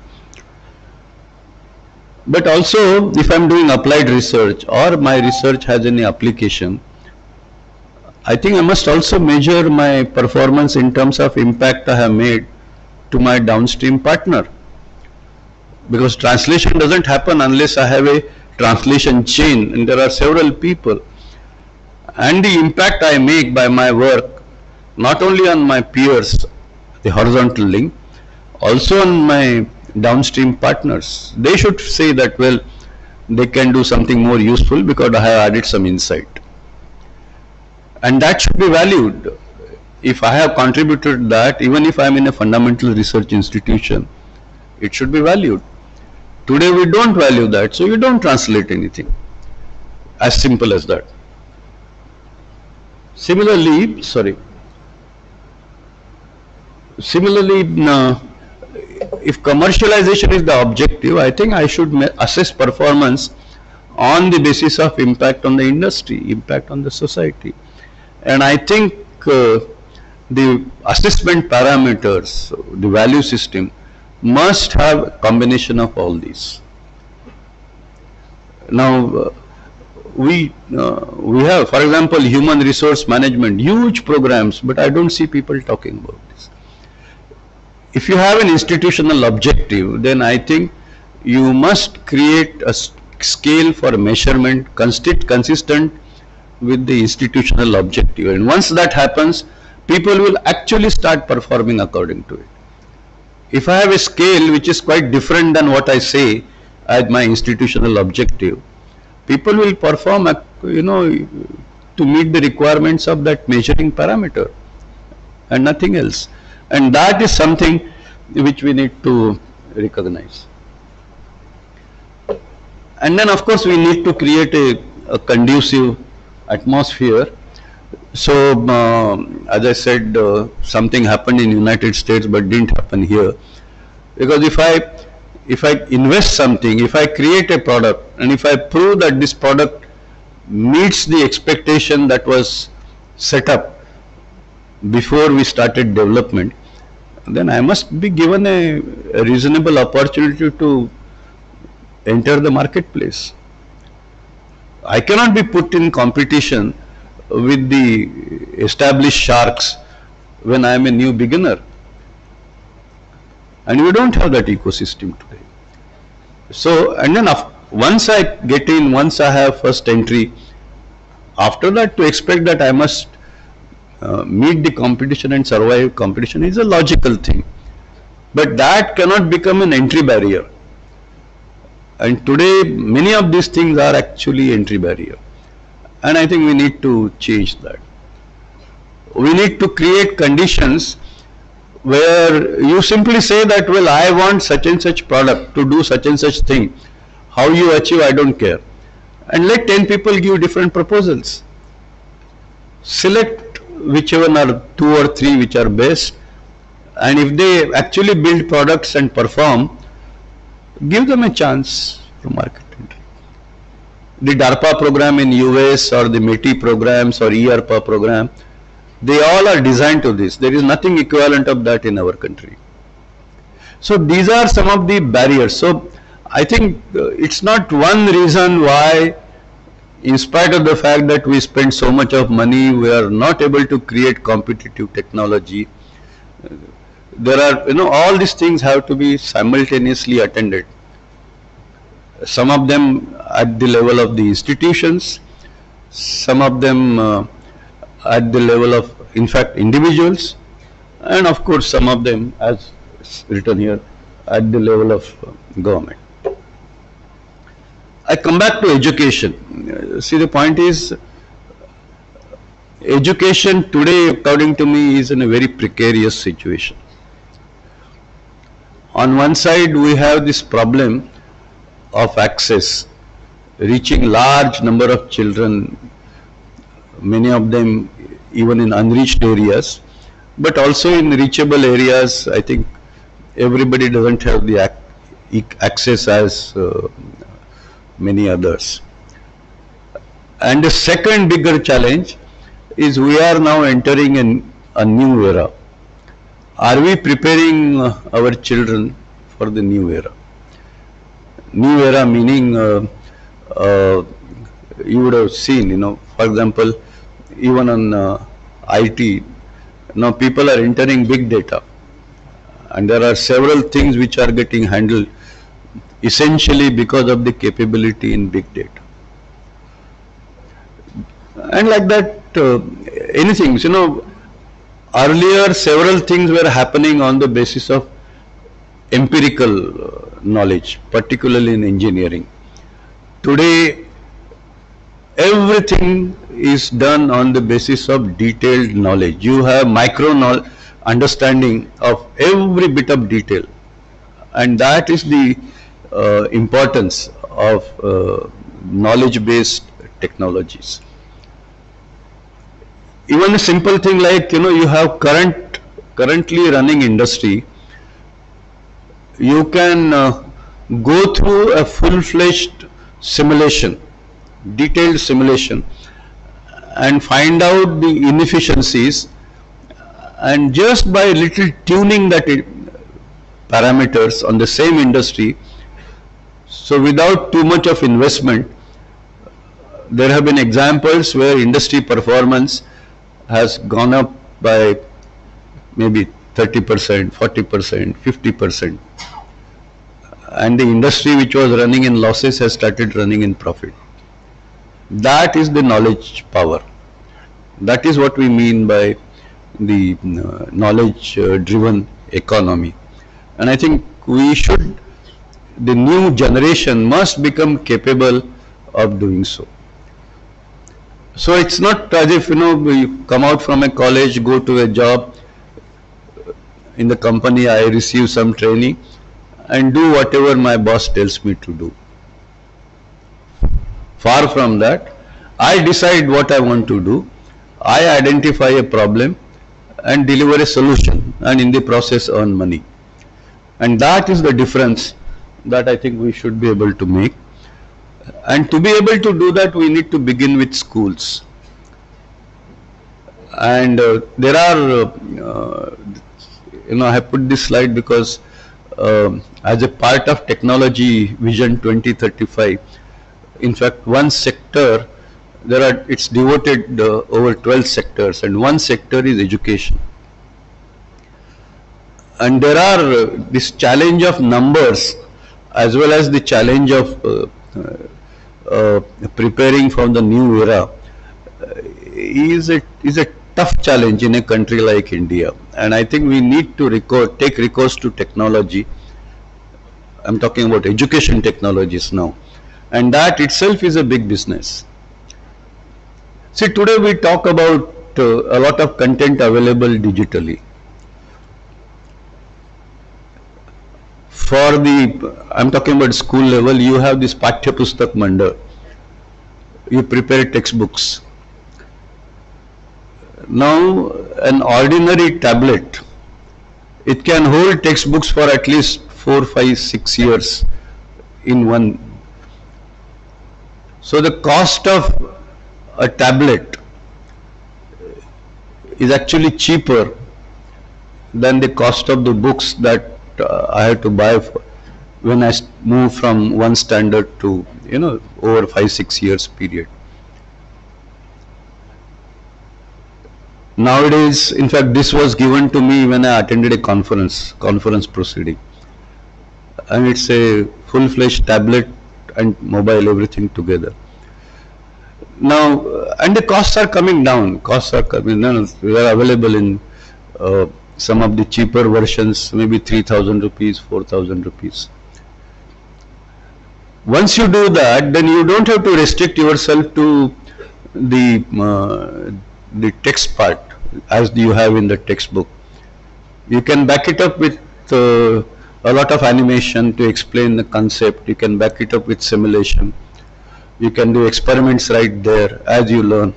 But also, if I am doing applied research or my research has any application, I think I must also measure my performance in terms of impact I have made to my downstream partner. Because translation doesn't happen unless I have a translation chain, and there are several people. And the impact I make by my work, not only on my peers, the horizontal link, also on my downstream partners. They should say that, well, they can do something more useful because I have added some insight. And that should be valued. If I have contributed that, even if I am in a fundamental research institution, it should be valued. Today we don't value that, so you don't translate anything. As simple as that. Similarly, sorry. Similarly, uh, if commercialization is the objective, I think I should assess performance on the basis of impact on the industry, impact on the society. And I think uh, the assessment parameters, the value system, must have a combination of all these. Now, uh, we uh, we have, for example, human resource management, huge programs, but I don't see people talking about this. If you have an institutional objective, then I think you must create a scale for measurement consistent with the institutional objective. And once that happens, people will actually start performing according to it. If I have a scale which is quite different than what I say as my institutional objective, people will perform, you know, to meet the requirements of that measuring parameter and nothing else. And that is something which we need to recognize. And then of course we need to create a, a conducive atmosphere. So uh, as I said, uh, something happened in United States but didn't happen here. Because if I if I invest something, if I create a product, and if I prove that this product meets the expectation that was set up before we started development, then I must be given a, a reasonable opportunity to enter the marketplace. I cannot be put in competition with the established sharks when I am a new beginner. And we don't have that ecosystem today. So, and then once I get in, once I have first entry, after that to expect that I must uh, meet the competition and survive competition is a logical thing. But that cannot become an entry barrier. And today many of these things are actually entry barrier. And I think we need to change that. We need to create conditions where you simply say that, well, I want such and such product to do such and such thing. How you achieve, I don't care. And let ten people give different proposals. Select whichever are two or three which are best, and if they actually build products and perform, give them a chance for market entry. The DARPA program in U S or the METI programs or E ARPA program, they all are designed to this. There is nothing equivalent of that in our country. So these are some of the barriers. So I think uh, it's not one reason why, in spite of the fact that we spend so much of money, we are not able to create competitive technology. There are, you know, all these things have to be simultaneously attended. Some of them at the level of the institutions, some of them uh, at the level of, in fact, individuals, and of course some of them, as written here, at the level of uh, government. I come back to education. Uh, see, the point is, education today, according to me, is in a very precarious situation. On one side, we have this problem of access, reaching large number of children, many of them even in unreached areas, but also in reachable areas. I think everybody doesn't have the ac access as uh, many others. And the second bigger challenge is we are now entering in a new era. Are we preparing uh, our children for the new era? New era meaning uh, uh, you would have seen, you know, for example, even on uh, I T, now people are entering big data, and there are several things which are getting handled essentially because of the capability in big data. And like that, uh, anything, you know, earlier several things were happening on the basis of empirical uh, knowledge, particularly in engineering. Today, everything is done on the basis of detailed knowledge. You have micro knowledge, understanding of every bit of detail, and that is the uh, importance of uh, knowledge-based technologies. Even a simple thing like, you know, you have current currently running industry, you can uh, go through a full-fledged simulation, detailed simulation, and find out the inefficiencies, and just by little tuning that it, parameters on the same industry, so without too much of investment, there have been examples where industry performance has gone up by maybe thirty percent, forty percent, fifty percent, and the industry which was running in losses has started running in profit. That is the knowledge power. That is what we mean by the uh, knowledge uh, driven economy. And I think we should, the new generation must become capable of doing so. So it's not as if, you know, we come out from a college, go to a job in the company, I receive some training and do whatever my boss tells me to do. Far from that, I decide what I want to do, I identify a problem and deliver a solution, and in the process earn money. And that is the difference that I think we should be able to make. And to be able to do that, we need to begin with schools. And uh, there are, uh, you know, I have put this slide because uh, as a part of Technology Vision twenty thirty-five, in fact, one sector, there are, it's devoted uh, over twelve sectors, and one sector is education. And there are uh, this challenge of numbers as well as the challenge of uh, uh, preparing for the new era uh, is a is a tough challenge in a country like India. And I think we need to record, take recourse to technology. I'm talking about education technologies now, and that itself is a big business. See, today we talk about uh, a lot of content available digitally. For the, I'm talking about school level, you have this Pathya Pustak Mandal. You prepare textbooks. Now, an ordinary tablet, it can hold textbooks for at least four, five, six years in one. So the cost of a tablet is actually cheaper than the cost of the books that uh, I had to buy for when I move from one standard to, you know, over five, six years period. Nowadays, in fact, this was given to me when I attended a conference, conference proceeding. And it's a full-fledged tablet and mobile, everything together. Now, and the costs are coming down. Costs are coming down. They are available in uh, some of the cheaper versions, maybe three thousand rupees, four thousand rupees. Once you do that, then you don't have to restrict yourself to the uh, the text part as you have in the textbook. You can back it up with uh, a lot of animation to explain the concept. You can back it up with simulation. You can do experiments right there as you learn.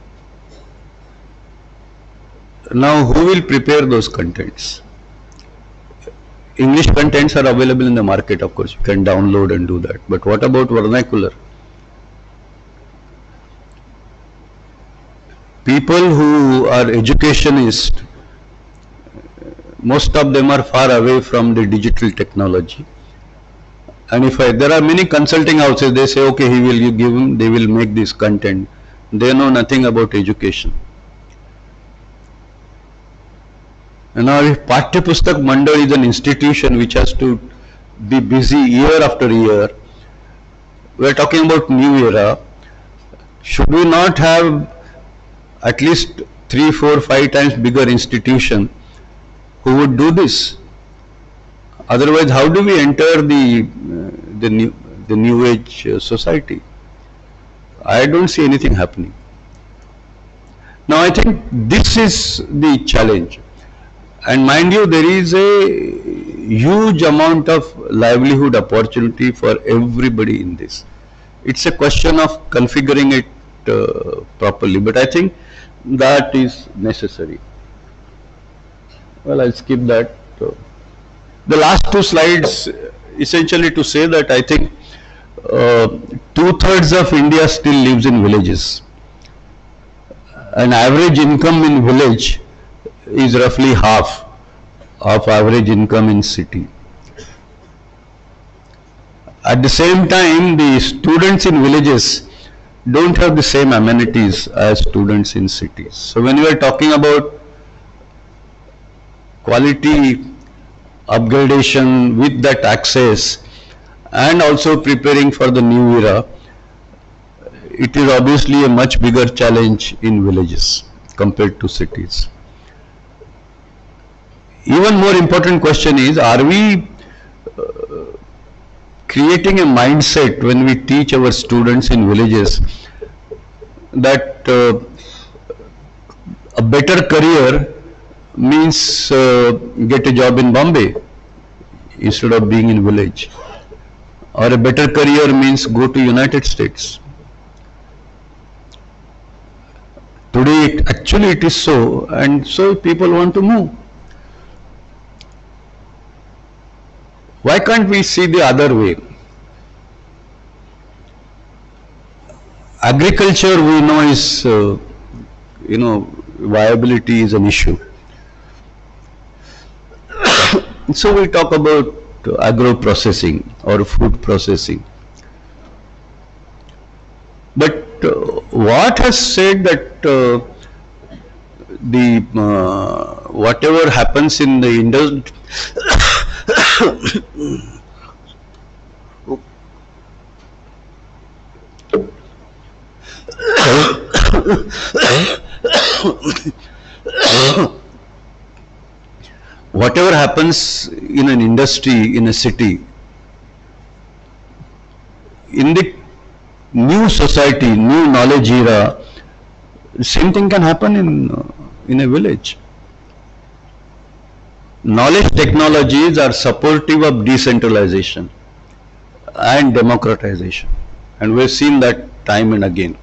Now, who will prepare those contents? English contents are available in the market, of course. You can download and do that. But what about vernacular? People who are educationists, most of them are far away from the digital technology. And if I, there are many consulting houses, they say, okay, he will, you give him, they will make this content. They know nothing about education. And now if Patya Pustak Mandal is an institution which has to be busy year after year, we are talking about new era, should we not have at least three, four, five times bigger institution who would do this? Otherwise, how do we enter the uh, the new the new age uh, society? I don't see anything happening. Now, I think this is the challenge. And mind you, there is a huge amount of livelihood opportunity for everybody in this. It's a question of configuring it uh, properly, but I think that is necessary. Well, I'll skip that. The last two slides essentially to say that I think uh, two-thirds of India still lives in villages. An average income in village is roughly half of average income in city. At the same time, the students in villages don't have the same amenities as students in cities. So when we are talking about quality upgradation with that access and also preparing for the new era, it is obviously a much bigger challenge in villages compared to cities. Even more important question is, are we uh, creating a mindset when we teach our students in villages that uh, a better career means uh, get a job in Bombay instead of being in village, or a better career means go to United States? Today, it, actually it is so, and so people want to move. Why can't we see the other way? Agriculture, we know, is, uh, you know, viability is an issue. So we talk about agro processing or food processing. But uh, what has said that uh, the uh, whatever happens in the industry whatever happens in an industry, in a city, in the new society, new knowledge era, same thing can happen in, uh, in a village. Knowledge technologies are supportive of decentralization and democratization, and we have seen that time and again.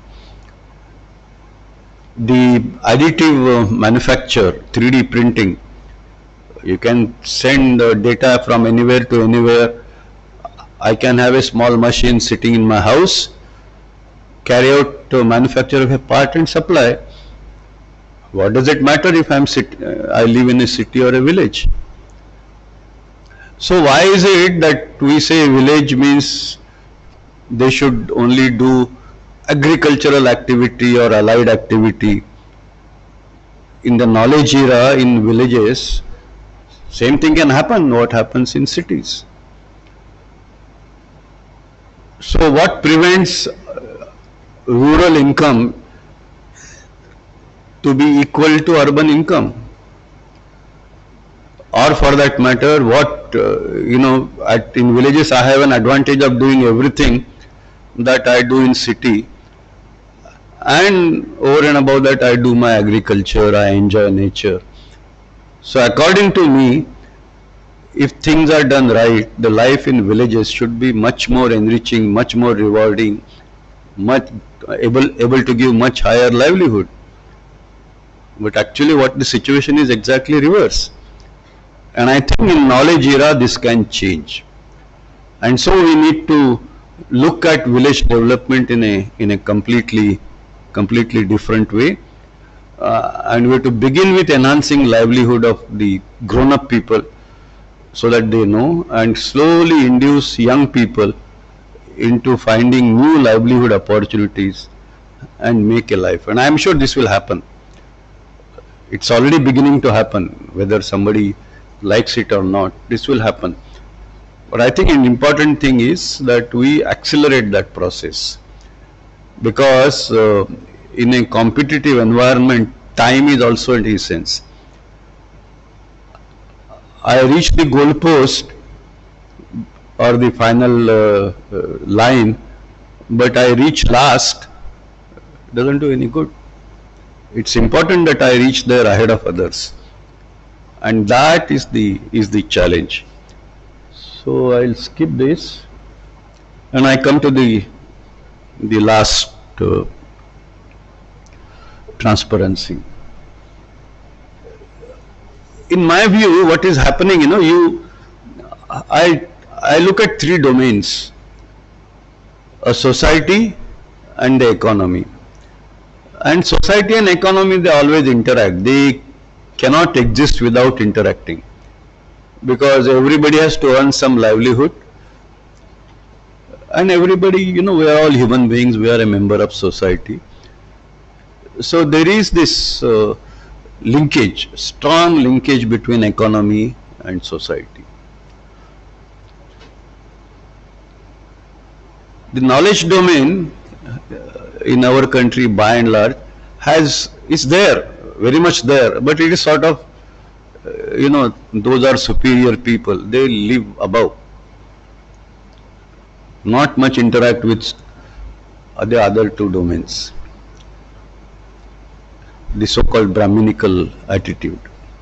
The additive uh, manufacture, three D printing, you can send uh, data from anywhere to anywhere. I can have a small machine sitting in my house, carry out uh, manufacture of a part and supply. What does it matter if I'm sit, uh, I live in a city or a village? So why is it that we say village means they should only do agricultural activity or allied activity? In the knowledge era, in villages, same thing can happen, what happens in cities. So what prevents rural income to be equal to urban income? Or for that matter, what, uh, you know, at, in villages I have an advantage of doing everything that I do in city, And over and above that, I do my agriculture, I enjoy nature. So according to me, if things are done right, the life in villages should be much more enriching, much more rewarding, much able able to give much higher livelihood. But actually what the situation is exactly reverse. And I think in knowledge era this can change. And so we need to look at village development in a in a completely completely different way. Uh, and we have to begin with enhancing livelihood of the grown-up people so that they know, and slowly induce young people into finding new livelihood opportunities and make a life. And I am sure this will happen. It's already beginning to happen, whether somebody likes it or not, this will happen. But I think an important thing is that we accelerate that process, because uh, in a competitive environment, time is also an essence. I reach the goalpost or the final uh, uh, line, but I reach last, doesn't do any good. It's important that I reach there ahead of others, and that is the is the challenge. So I'll skip this, and I come to the the last uh, transparency. In my view, what is happening, you know, you, I, I look at three domains: a society and the economy. And society and economy, they always interact. They cannot exist without interacting, because everybody has to earn some livelihood. And everybody, you know, we are all human beings, we are a member of society. So there is this uh, linkage, strong linkage between economy and society. The knowledge domain in our country, by and large, has is there, very much there, but it is sort of, uh, you know, those are superior people, they live above, not much interact with the other two domains, the so-called Brahminical attitude.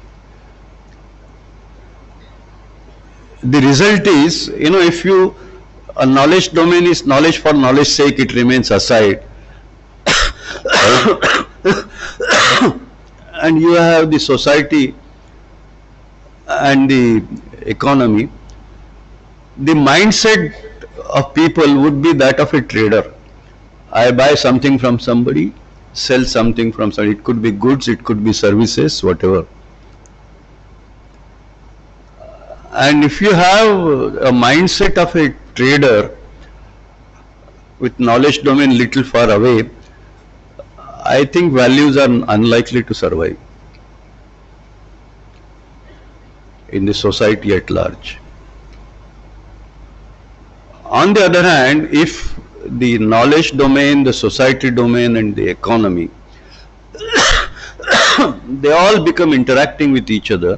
The result is, you know, if you, a knowledge domain is knowledge for knowledge sake, it remains aside. And you have the society and the economy. The mindset of people would be that of a trader. I buy something from somebody, sell something from somebody. It could be goods, it could be services, whatever. And if you have a mindset of a trader with knowledge domain little far away, I think values are unlikely to survive in the society at large. On the other hand, if the knowledge domain, the society domain and the economy, they all become interacting with each other,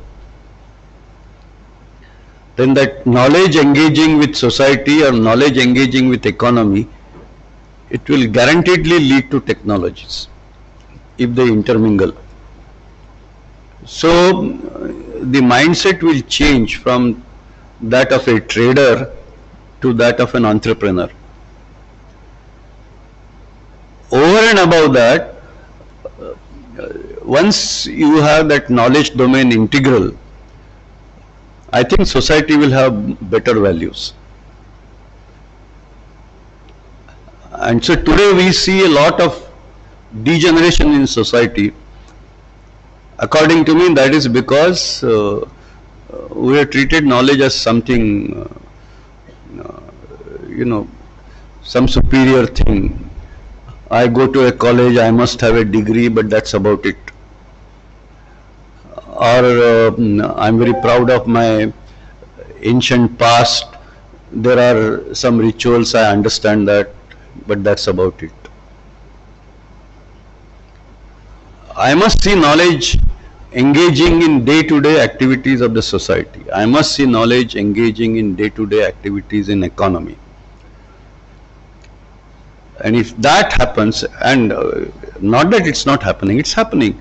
then that knowledge engaging with society or knowledge engaging with economy, it will guaranteedly lead to technologies if they intermingle. So the mindset will change from that of a trader to that of an entrepreneur. Over and above that, once you have that knowledge domain integral, I think society will have better values. And so today we see a lot of degeneration in society. According to me, that is because uh, we have treated knowledge as something, uh, uh, you know, some superior thing. I go to a college, I must have a degree, but that's about it. Or uh, I'm very proud of my ancient past. There are some rituals, I understand that, but that's about it. I must see knowledge engaging in day-to-day activities of the society. I must see knowledge engaging in day-to-day activities in economy. And if that happens, and uh, not that it's not happening, it's happening.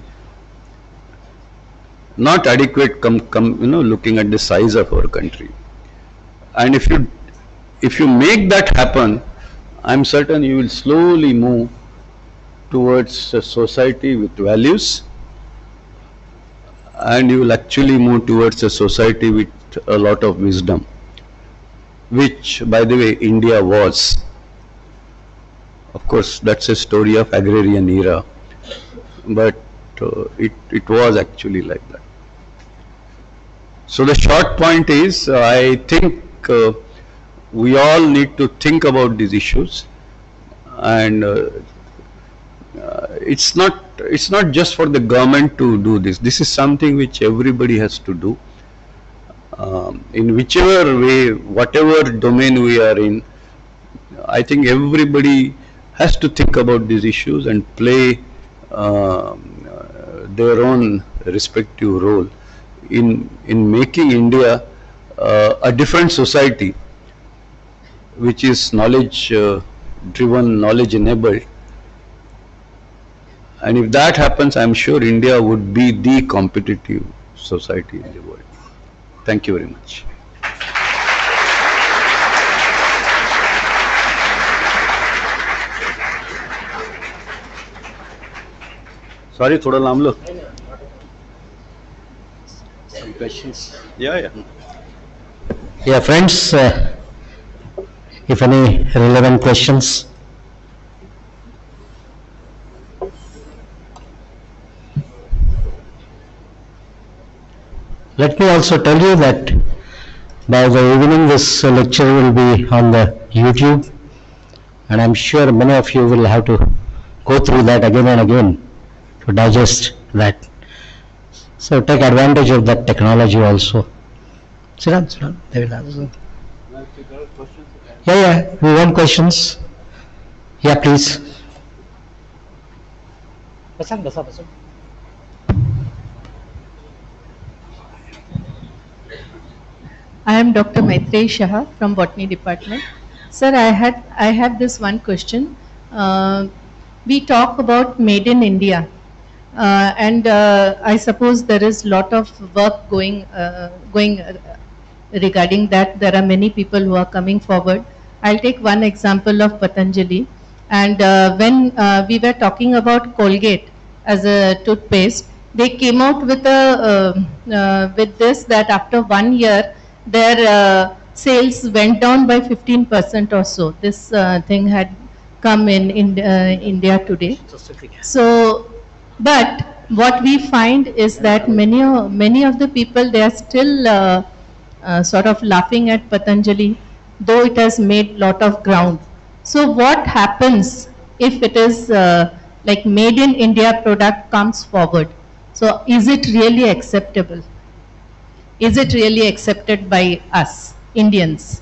Not adequate, come, come, you know, looking at the size of our country. And if you, if you make that happen, I'm certain you will slowly move towards a society with values, and you will actually move towards a society with a lot of wisdom, which, by the way, India was. Of course, that's a story of agrarian era, but uh, it, it was actually like that. So the short point is, uh, I think uh, we all need to think about these issues, and uh, uh, it's not it's not just for the government to do this. This is something which everybody has to do. Um, in whichever way, whatever domain we are in, I think everybody has to think about these issues and play uh, their own respective role in in making India uh, a different society, which is knowledge uh, driven, knowledge enabled. And if that happens, I'm sure India would be the competitive society in the world. Thank you very much. Sorry, thoda naam lo. Some questions? Yeah, yeah. Yeah, friends, uh, if any relevant questions. Let me also tell you that by the evening this lecture will be on the YouTube, and I'm sure many of you will have to go through that again and again to digest that. So take advantage of that technology also. Sit down, sit down. They will answer. Yeah, yeah, we want questions. Yeah, please. I am Doctor Maitreyi Shah from Botany Department. Sir, I had I have this one question. Uh, we talk about Made in India, uh, and uh, I suppose there is lot of work going uh, going uh, regarding that. There are many people who are coming forward. I'll take one example of Patanjali, and uh, when uh, we were talking about Colgate as a toothpaste, they came out with a uh, uh, with this that after one year their uh, sales went down by fifteen percent or so. This uh, thing had come in, in uh, India today. So, but what we find is that many, many of the people, they are still uh, uh, sort of laughing at Patanjali, though it has made lot of ground. So what happens if it is uh, like made in India product comes forward? So is it really acceptable? Is it really accepted by us, Indians?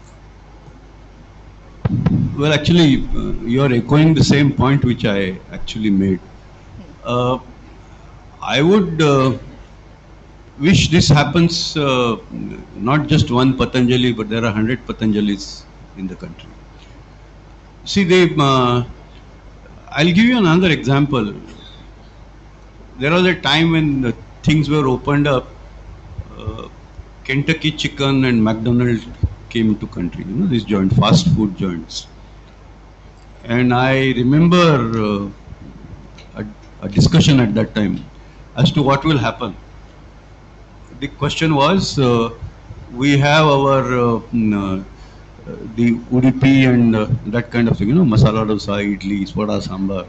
Well, actually, uh, you are echoing the same point which I actually made. Uh, I would uh, wish this happens, uh, not just one Patanjali, but there are hundred Patanjalis in the country. See, they, uh, I'll give you another example. There was a time when uh, things were opened up. Uh, Kentucky Chicken and McDonald's came into country, you know, these joint fast food joints. And I remember uh, a, a discussion at that time as to what will happen. The question was, uh, we have our uh, uh, the Udupi and uh, that kind of thing, you know, masala dosa, idli, vada, sambar,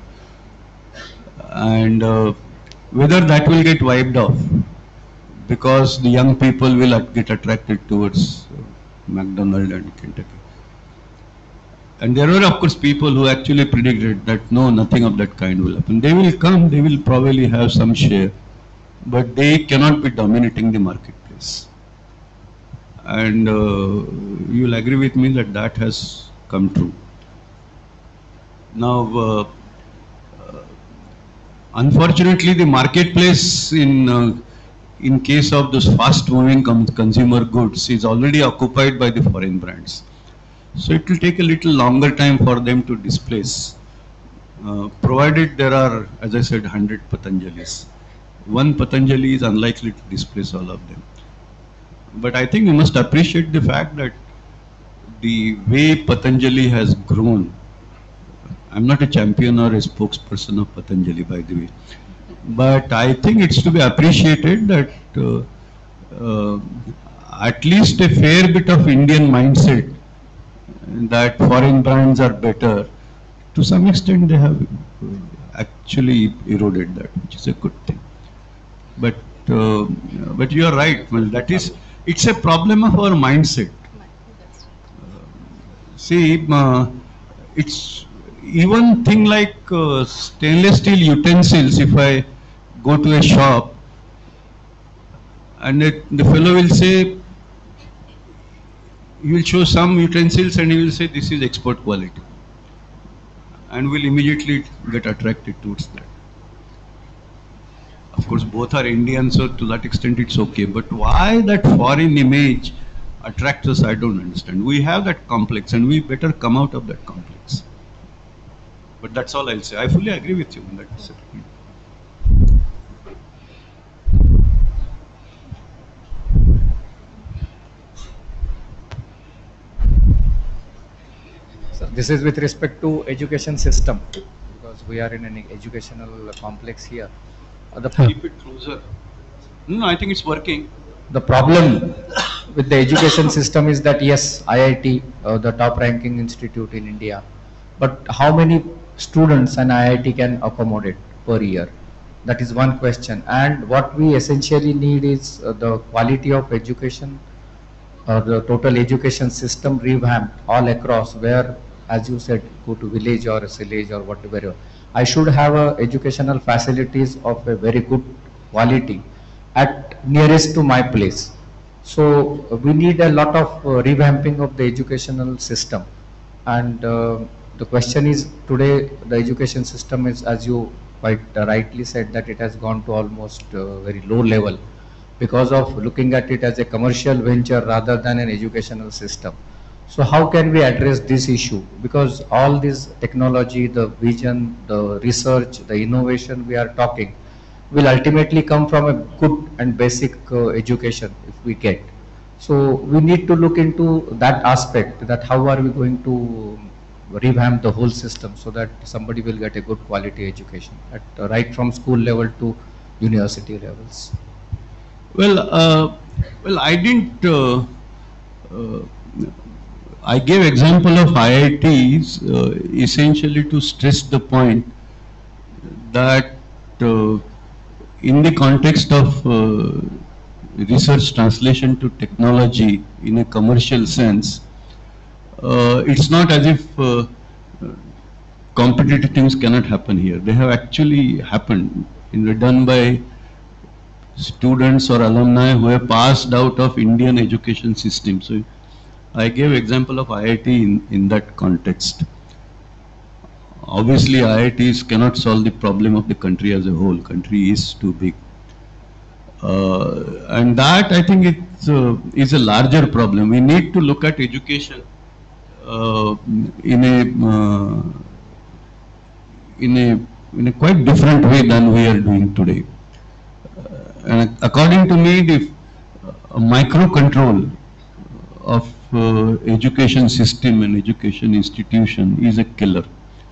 and uh, whether that will get wiped off, because the young people will get attracted towards uh, McDonald's and Kentucky. And there were, of course, people who actually predicted that no, nothing of that kind will happen. They will come, they will probably have some share, but they cannot be dominating the marketplace. And uh, you will agree with me that that has come true. Now, uh, uh, unfortunately, the marketplace in uh, in case of those fast-moving consumer goods is already occupied by the foreign brands. So it will take a little longer time for them to displace, uh, provided there are, as I said, one hundred Patanjalis. One Patanjali is unlikely to displace all of them. But I think we must appreciate the fact that the way Patanjali has grown, I'm not a champion or a spokesperson of Patanjali, by the way, but I think it's to be appreciated that uh, uh, at least a fair bit of Indian mindset that foreign brands are better, to some extent they have uh, actually eroded that, which is a good thing. But uh, but you are right. Well, that is, it's a problem of our mindset. See, uh, it's even thing like uh, stainless steel utensils. If I go to a shop and it, the fellow will say, he will show some utensils and he will say this is export quality, and will immediately get attracted towards that. Of course, both are Indian, so to that extent it's okay. But why that foreign image attracts us, I don't understand. We have that complex and we better come out of that complex. But that's all I'll say. I fully agree with you on that. So this is with respect to education system, because we are in an educational complex here. Uh, the, Keep it closer. No, I think it's working. the problem with the education system is that yes, I I T, uh, the top ranking institute in India, but how many students an I I T can accommodate per year? That is one question. And what we essentially need is uh, the quality of education, or the total education system revamped all across, where, as you said, go to village or a village or whatever. I should have a educational facilities of a very good quality at nearest to my place. So uh, we need a lot of uh, revamping of the educational system. And uh, the question is, today the education system is, as you quite uh, rightly said, that it has gone to almost uh, very low level because of looking at it as a commercial venture rather than an educational system. So how can we address this issue? Because all this technology, the vision, the research, the innovation we are talking will ultimately come from a good and basic uh, education if we get. So we need to look into that aspect, that how are we going to revamp the whole system so that somebody will get a good quality education at uh, right from school level to university levels. Well, uh, well, I didn't. Uh, uh, I gave example of I I Ts uh, essentially to stress the point that uh, in the context of uh, research translation to technology in a commercial sense, uh, it's not as if uh, competitive things cannot happen here. They have actually happened, in, done by students or alumni who have passed out of Indian education system. So I gave example of I I T in, in that context. Obviously, I I Ts cannot solve the problem of the country as a whole. Country is too big. Uh, and that, I think, it uh, is a larger problem. We need to look at education uh, in a uh, in a in a quite different way than we are doing today. Uh, and according to me, the uh, micro control of uh, education system and education institution is a killer.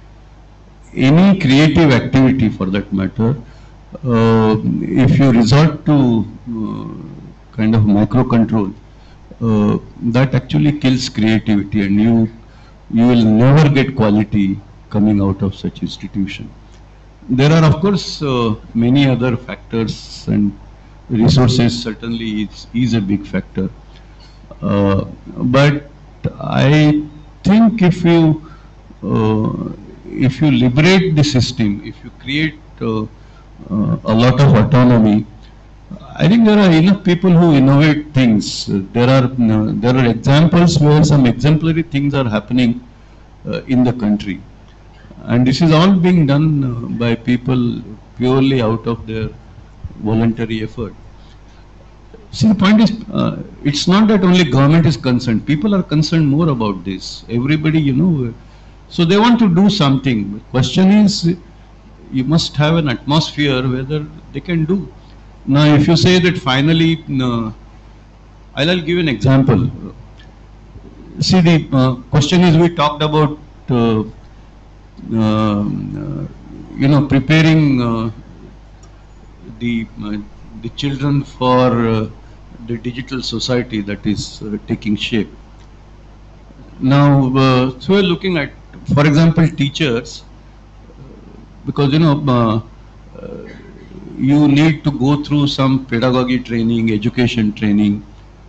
Any creative activity, for that matter, uh, if you resort to uh, kind of micro control, uh, that actually kills creativity, and you you will never get quality coming out of such institution. There are, of course, uh, many other factors, and resources certainly is, is a big factor. Uh, but I think if you uh, if you liberate the system, if you create uh, uh, a lot of autonomy, I think there are enough people who innovate things. Uh, there are uh, there are examples where some exemplary things are happening uh, in the country, and this is all being done uh, by people purely out of their voluntary effort. See, the point is, uh, it's not that only government is concerned. People are concerned more about this. Everybody, you know, so they want to do something. The question is, you must have an atmosphere whether they can do. Now, if you say that finally, no, I'll, I'll give you an example. See, the uh, question is, we talked about, uh, uh, you know, preparing uh, the uh, the children for uh, the digital society that is uh, taking shape. Now, uh, so we're looking at, for example, teachers, because you know uh, uh, you need to go through some pedagogy training, education training.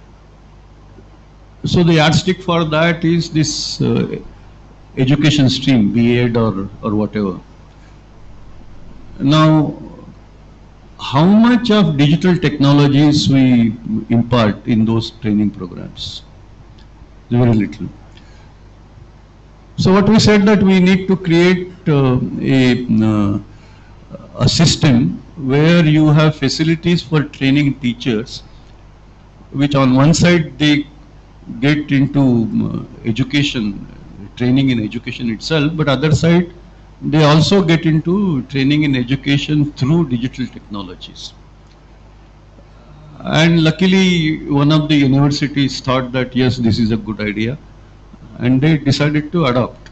So the yardstick for that is this uh, education stream, B Ed or or whatever. Now, how much of digital technologies we impart in those training programs? Very little. So what we said that we need to create uh, a, uh, a system where you have facilities for training teachers, which on one side they get into uh, education, training in education itself, but other side they also get into training in education through digital technologies. And luckily, one of the universities thought that yes, this is a good idea, and they decided to adopt.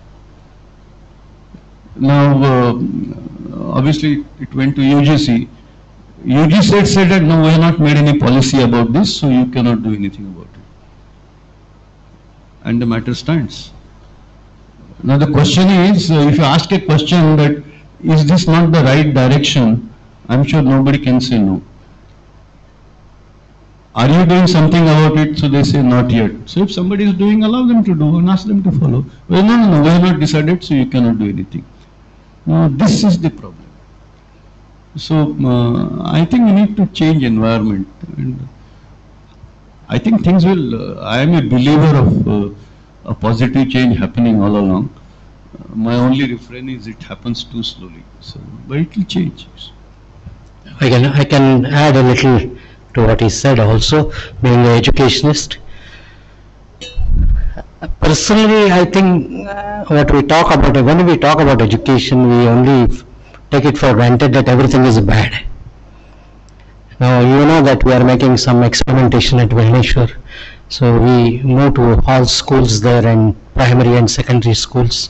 Now, uh, obviously, it went to U G C. U G C said that no, we have not made any policy about this, so you cannot do anything about it. And the matter stands. Now the question is, uh, if you ask a question that is this not the right direction, I'm sure nobody can say no. Are you doing something about it? So they say not yet. So if somebody is doing, allow them to do and ask them to follow. Well, no, no, no, we have not decided, so you cannot do anything. Now this is the problem. So uh, I think we need to change environment, and I think things will, uh, I am a believer of uh, a positive change happening all along. Uh, my only refrain is it happens too slowly. So, but it will change. I can, I can add a little to what he said also, being an educationist. Personally, I think uh, what we talk about, when we talk about education, we only take it for granted that everything is bad. Now, you know that we are making some experimentation at Bhubaneswar. So we move to all schools there, and primary and secondary schools.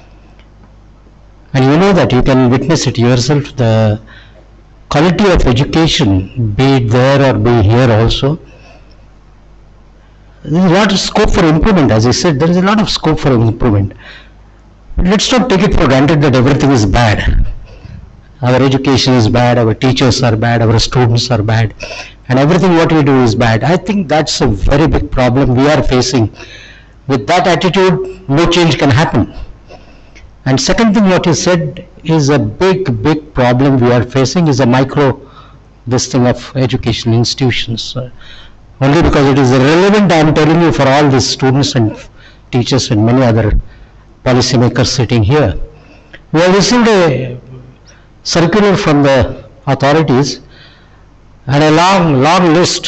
And you know that you can witness it yourself, the quality of education, be it there or be here also. There is a lot of scope for improvement, as I said, there is a lot of scope for improvement. Let's not take it for granted that everything is bad. Our education is bad, our teachers are bad, our students are bad, and everything what we do is bad. I think that's a very big problem we are facing. With that attitude, no change can happen. And second thing what you said is a big, big problem we are facing is a micro, this thing of education institutions. Uh, only because it is relevant, I am telling you, for all these students and teachers and many other policymakers sitting here. We have received a circular from the authorities and a long, long list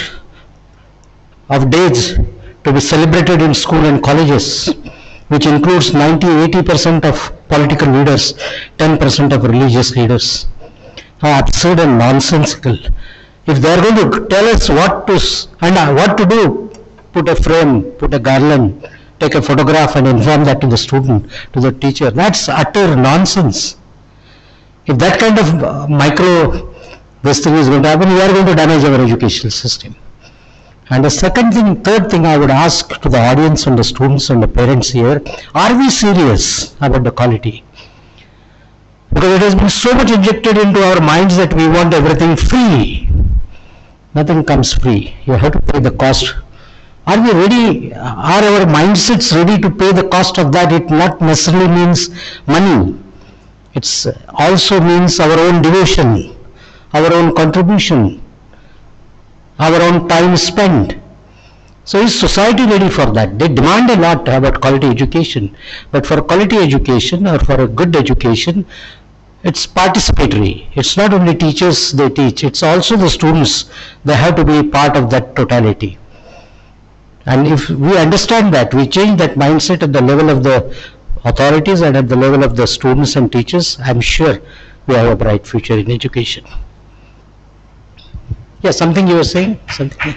of days to be celebrated in school and colleges, which includes ninety to eighty percent of political leaders, ten percent of religious leaders. How absurd and nonsensical. If they are going to tell us what to and what to do, put a frame, put a garland, take a photograph and inform that to the student, to the teacher, that's utter nonsense. If that kind of uh, micro this thing is going to happen, we are going to damage our educational system. And the second thing, third thing I would ask to the audience and the students and the parents here, are we serious about the quality? Because it has been so much injected into our minds that we want everything free. Nothing comes free. You have to pay the cost. Are we ready? Are our mindsets ready to pay the cost of that? It not necessarily means money. It also means our own devotion, our own contribution, our own time spent. So is society ready for that? They demand a lot about quality education, but for quality education or for a good education, it's participatory. It's not only teachers they teach, it's also the students. They have to be part of that totality. And if we understand that, we change that mindset at the level of the authorities and at the level of the students and teachers, I'm sure we have a bright future in education. Yeah, something you were saying? Something?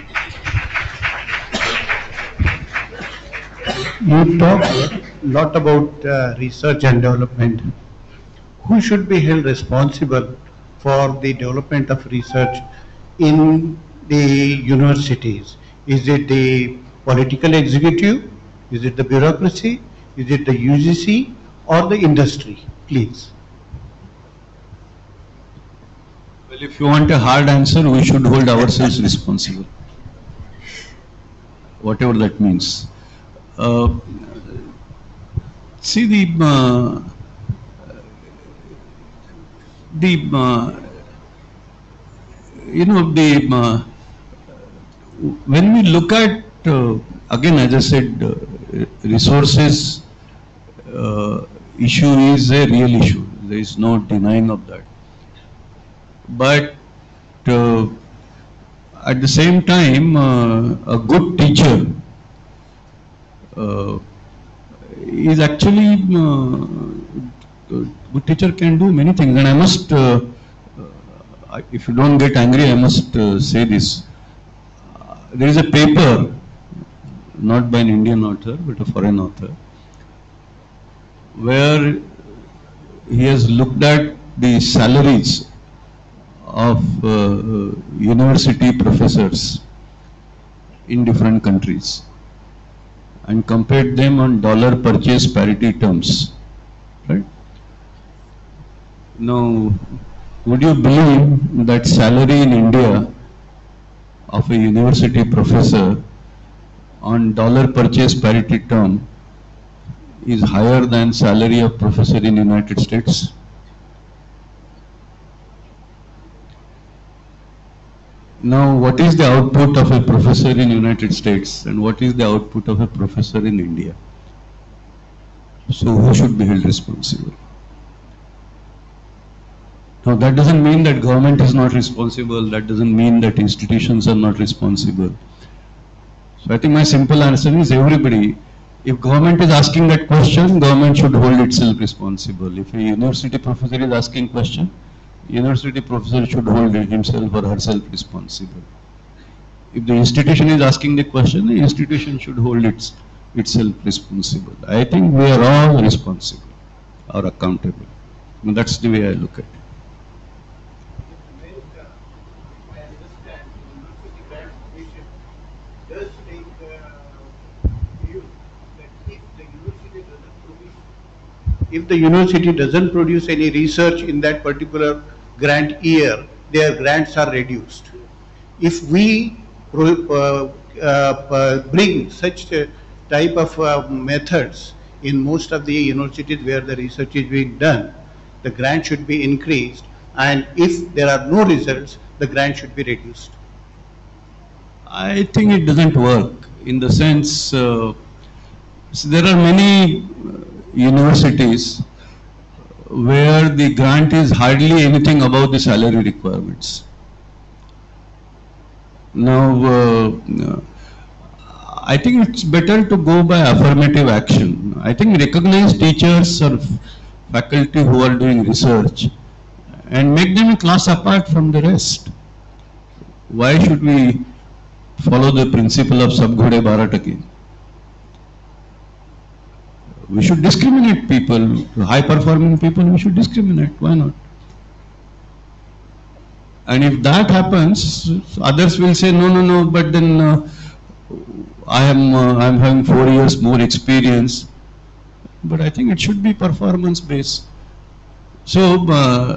You talk a lot about uh, research and development. Who should be held responsible for the development of research in the universities? Is it the political executive? Is it the bureaucracy? Is it the U G C or the industry? Please. Well, if you want a hard answer, we should hold ourselves responsible, whatever that means. Uh, see the uh, the uh, you know the uh, when we look at uh, again, as I said, uh, resources uh, issue is a real issue. There is no denying of that. But uh, at the same time, uh, a good teacher uh, is actually uh, a good teacher can do many things. And I must, uh, uh, if you don't get angry, I must uh, say this. Uh, there is a paper, not by an Indian author, but a foreign author, where he has looked at the salaries of uh, university professors in different countries and compared them on dollar purchase parity terms, right? Now, would you believe that salary in India of a university professor on dollar purchase parity term is higher than salary of professor in United States? Now, what is the output of a professor in United States and what is the output of a professor in India? So, who should be held responsible? Now, that doesn't mean that government is not responsible. That doesn't mean that institutions are not responsible. So, I think my simple answer is everybody. If government is asking that question, government should hold itself responsible. If a university professor is asking question, university professor should hold himself or herself responsible. If the institution is asking the question, the institution should hold its, itself responsible. I think we are all responsible or accountable. And that's the way I look at it. If the university doesn't produce any research in that particular grant year, their grants are reduced. If we uh, uh, bring such a type of uh, methods in most of the universities where the research is being done, the grant should be increased, and if there are no results, the grant should be reduced. I think it doesn't work in the sense, uh, so there are many universities where the grant is hardly anything above the salary requirements. Now, uh, I think it's better to go by affirmative action. I think recognize teachers or faculty who are doing research and make them a class apart from the rest. Why should we follow the principle of Sab Ghode Bara Taki? We should discriminate people, high performing people, we should discriminate, why not? And if that happens, others will say, no, no, no, but then uh, I am uh, I am having four years more experience. But I think it should be performance based. So, uh,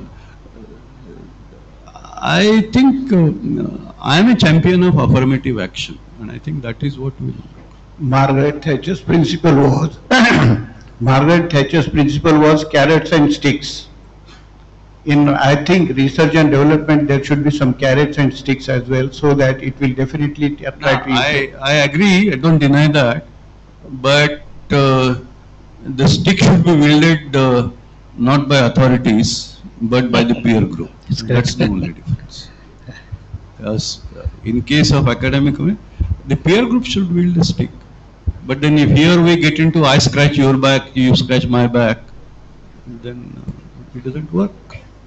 I think uh, I am a champion of affirmative action, and I think that is what we will. Margaret Thatcher's principle was Margaret Thatcher's principle was carrots and sticks. In I think research and development there should be some carrots and sticks as well, so that it will definitely try No, to. I I agree. I don't deny that, but uh, the stick should be wielded uh, not by authorities but by the peer group. That's the only difference. As uh, in case of academic, the peer group should build a stick. But then if here we get into I scratch your back, you scratch my back, then uh, it doesn't work.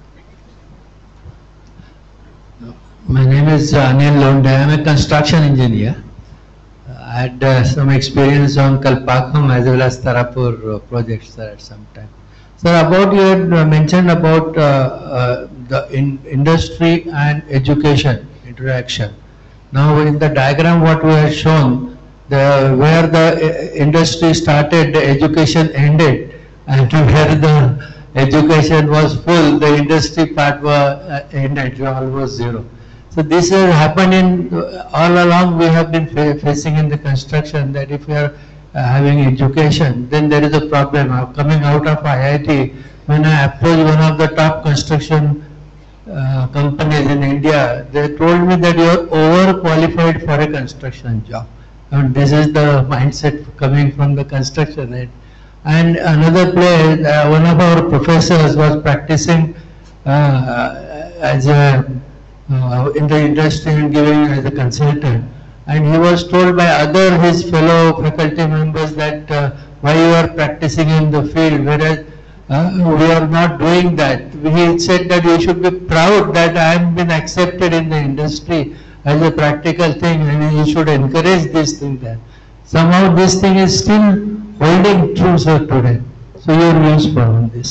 My name is uh, Anil Londe. I am a construction engineer. I had uh, some experience on Kalpakkam as well as Tarapur uh, projects there at some time. Sir, about you had uh, mentioned about uh, uh, the in industry and education interaction. Now in the diagram what we have shown, the where the uh, industry started, the education ended, and where the education was full, the industry part was uh, ended, almost zero. So this has happened in uh, all along. We have been fa facing in the construction that if we are uh, having education, then there is a problem. Uh, coming out of I I T, when I approached one of the top construction uh, companies in India, they told me that you are overqualified for a construction job. And this is the mindset coming from the construction end. And another place, uh, one of our professors was practicing uh, as a Uh, in the industry and giving as a consultant, and he was told by other his fellow faculty members that uh, why you are practicing in the field, whereas uh, we are not doing that. He said that you should be proud that I have been accepted in the industry as a practical thing, and you should encourage this thing there. Somehow this thing is still holding true, sir, today. So your views on this?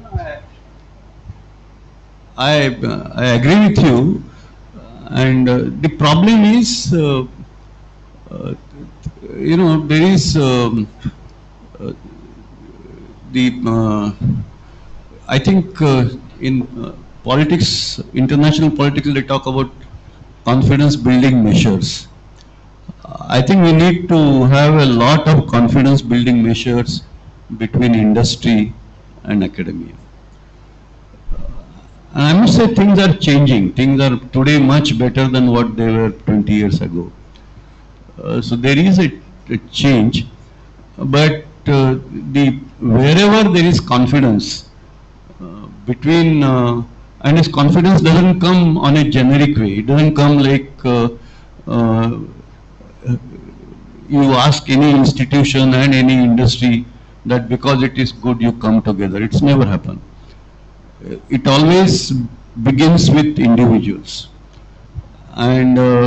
I, uh, I agree with you, and uh, the problem is, uh, uh, you know, there is um, uh, the, uh, I think uh, in uh, politics, international politics, they talk about confidence building measures. I think we need to have a lot of confidence building measures between industry and academia. And I must say things are changing. Things are today much better than what they were twenty years ago. Uh, so there is a, a change, but uh, the wherever there is confidence uh, between uh, and this confidence doesn't come on a generic way. It doesn't come like uh, uh, you ask any institution and any industry that because it is good you come together. It's never happened. It always begins with individuals, and uh,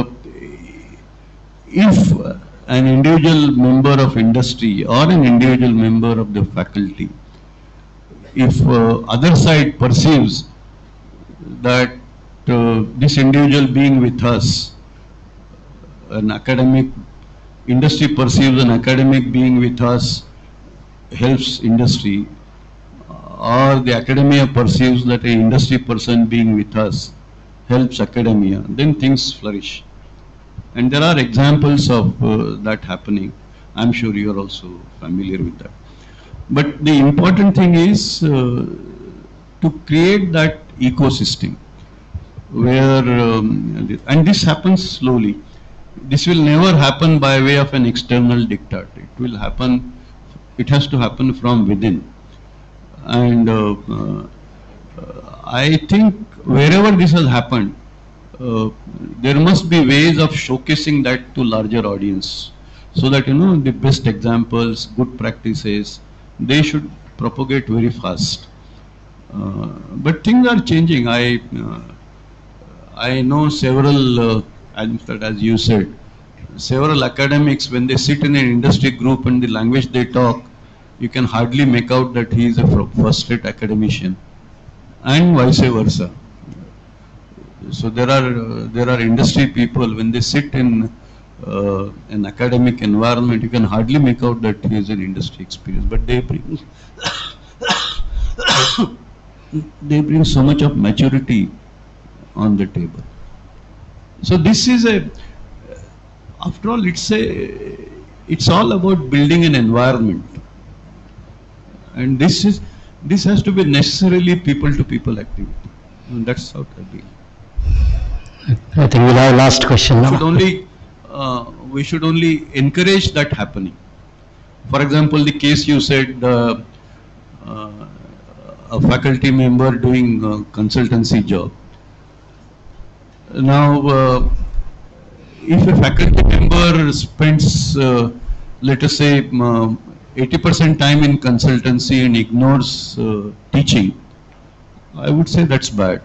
if an individual member of industry or an individual member of the faculty, if uh, other side perceives that uh, this individual being with us, an academic, industry perceives an academic being with us helps industry, or the academia perceives that an industry person being with us helps academia, then things flourish. And there are examples of uh, that happening. I'm sure you are also familiar with that. But the important thing is uh, to create that ecosystem where, um, and this happens slowly. This will never happen by way of an external diktat. It will happen, it has to happen from within. And uh, uh, I think wherever this has happened, uh, there must be ways of showcasing that to larger audience, so that, you know, the best examples, good practices, they should propagate very fast. Uh, but things are changing. I uh, I know several, uh, as you said, several academics, when they sit in an industry group and the language they talk, you can hardly make out that he is a first-rate academician, and vice versa. So there are uh, there are industry people, when they sit in uh, an academic environment, you can hardly make out that he is an industry experience, but they bring they bring so much of maturity on the table. So this is a, after all, it's a, it's all about building an environment. And this is, this has to be necessarily people-to-people activity. And that's how I deal. I think we'll have a last question now. We should only, uh, we should only encourage that happening. For example, the case you said uh, uh, a faculty member doing a consultancy job. Now, uh, if a faculty member spends, uh, let us say, um, eighty percent time in consultancy and ignores uh, teaching, I would say that's bad.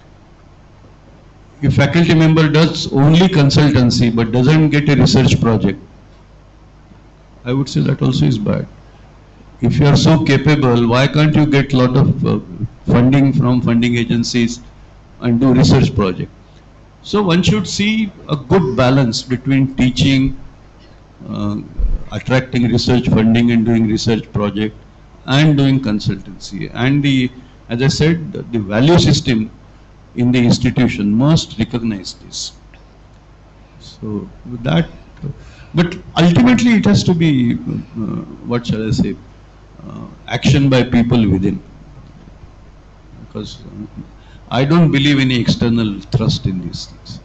If faculty member does only consultancy but doesn't get a research project, I would say that also is bad. If you are so capable, why can't you get a lot of uh, funding from funding agencies and do research project? So one should see a good balance between teaching, uh, attracting research funding and doing research project, and doing consultancy. And the, as I said, the value system in the institution must recognize this. So with that, but ultimately it has to be, uh, what shall I say, uh, action by people within. Because uh, I don't believe any external thrust in these things.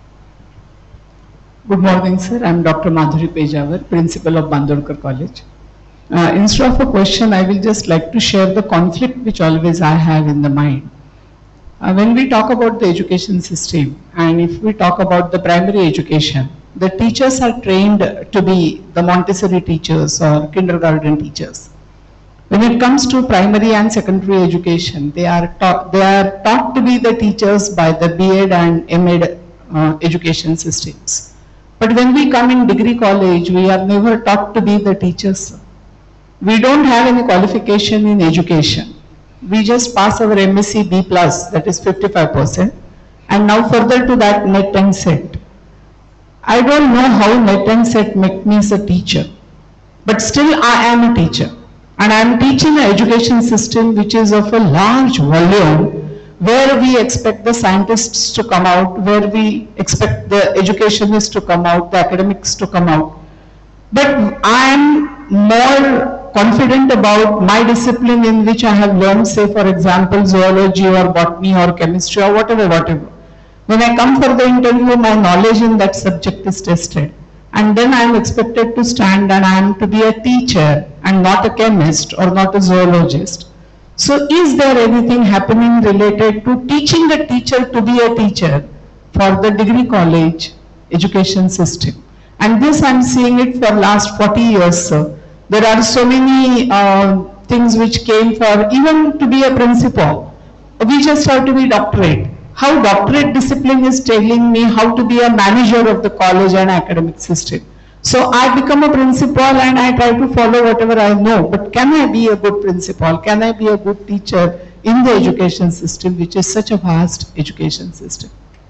Good morning, sir. I am Doctor Madhuri Pejawar, Principal of Bandolkar College. Uh, instead of a question, I will just like to share the conflict which always I have in the mind. Uh, when we talk about the education system, and if we talk about the primary education, the teachers are trained to be the Montessori teachers or kindergarten teachers. When it comes to primary and secondary education, they are taught, they are taught to be the teachers by the B Ed and M Ed uh, education systems. But when we come in degree college, we are never taught to be the teachers. We don't have any qualification in education. We just pass our M S c B plus, that is fifty-five percent, and now further to that net and set. I don't know how net and set make me as a teacher, but still I am a teacher. And I am teaching an education system which is of a large volume, where we expect the scientists to come out, where we expect the educationists to come out, the academics to come out. But I am more confident about my discipline in which I have learned, say for example, zoology or botany or chemistry or whatever, whatever. When I come for the interview, my knowledge in that subject is tested. And then I am expected to stand and I am to be a teacher and not a chemist or not a zoologist. So is there anything happening related to teaching a teacher to be a teacher for the degree college education system? And this I am seeing it for last forty years, sir. There are so many uh, things which came for even to be a principal. We just have to be doctorate. How doctorate discipline is telling me how to be a manager of the college and academic system. So I become a principal and I try to follow whatever I know. But can I be a good principal? Can I be a good teacher in the education system, which is such a vast education system?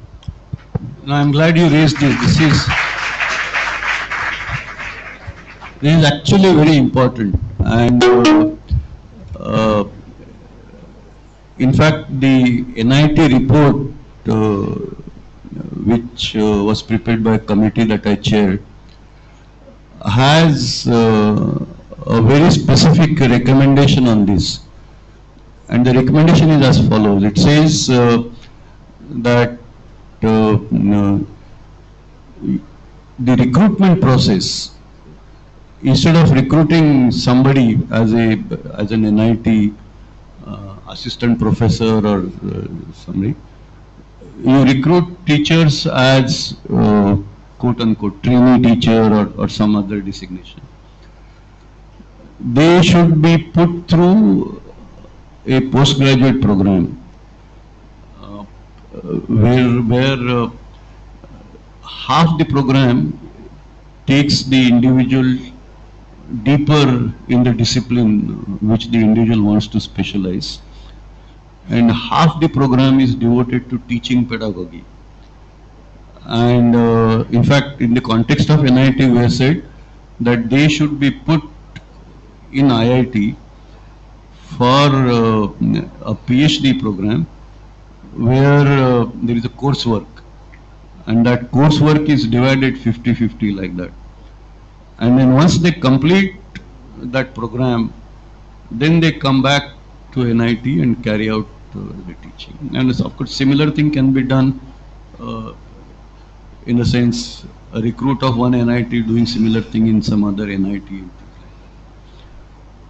No, I'm glad you raised this. This is, this is actually very important. And uh, uh, in fact, the N I T report, uh, which uh, was prepared by a committee that I chaired, has uh, a very specific recommendation on this. And the recommendation is as follows. It says uh, that uh, the recruitment process, instead of recruiting somebody as a as an N I T uh, assistant professor or uh, somebody, you recruit teachers as uh, quote unquote trainee teacher or, or some other designation. They should be put through a postgraduate program uh, where, where uh, half the program takes the individual deeper in the discipline which the individual wants to specialize, and half the program is devoted to teaching pedagogy. And uh, in fact, in the context of N I T, we have said that they should be put in I I T for uh, a PhD program where uh, there is a coursework, and that coursework is divided fifty fifty like that. And then once they complete that program, then they come back to N I T and carry out uh, the teaching. And of course, similar thing can be done uh, in a sense, a recruit of one N I T doing similar thing in some other N I T.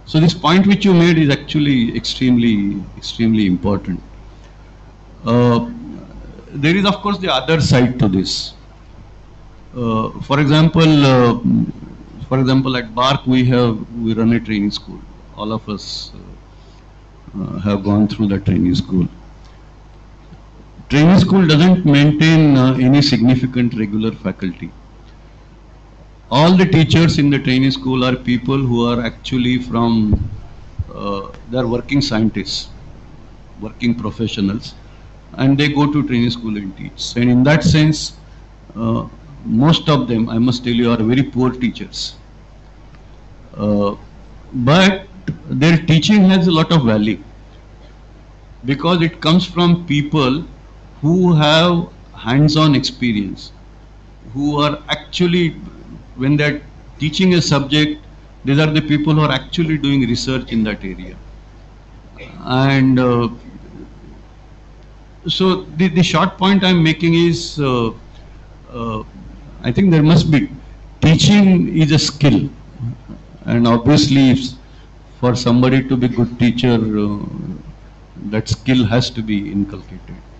So this point which you made is actually extremely, extremely important. Uh, there is of course the other side to this. Uh, for example, uh, for example, at BARC we have we run a training school. All of us uh, uh, have gone through the training school. Training school doesn't maintain uh, any significant regular faculty. All the teachers in the training school are people who are actually from, uh, they are working scientists, working professionals, and they go to training school and teach. And in that sense, uh, most of them, I must tell you, are very poor teachers. Uh, but their teaching has a lot of value because it comes from people who have hands-on experience, who are actually, when they are teaching a subject, these are the people who are actually doing research in that area. And uh, so the, the short point I'm making is, uh, uh, I think there must be, teaching is a skill. And obviously, if for somebody to be a good teacher, uh, that skill has to be inculcated.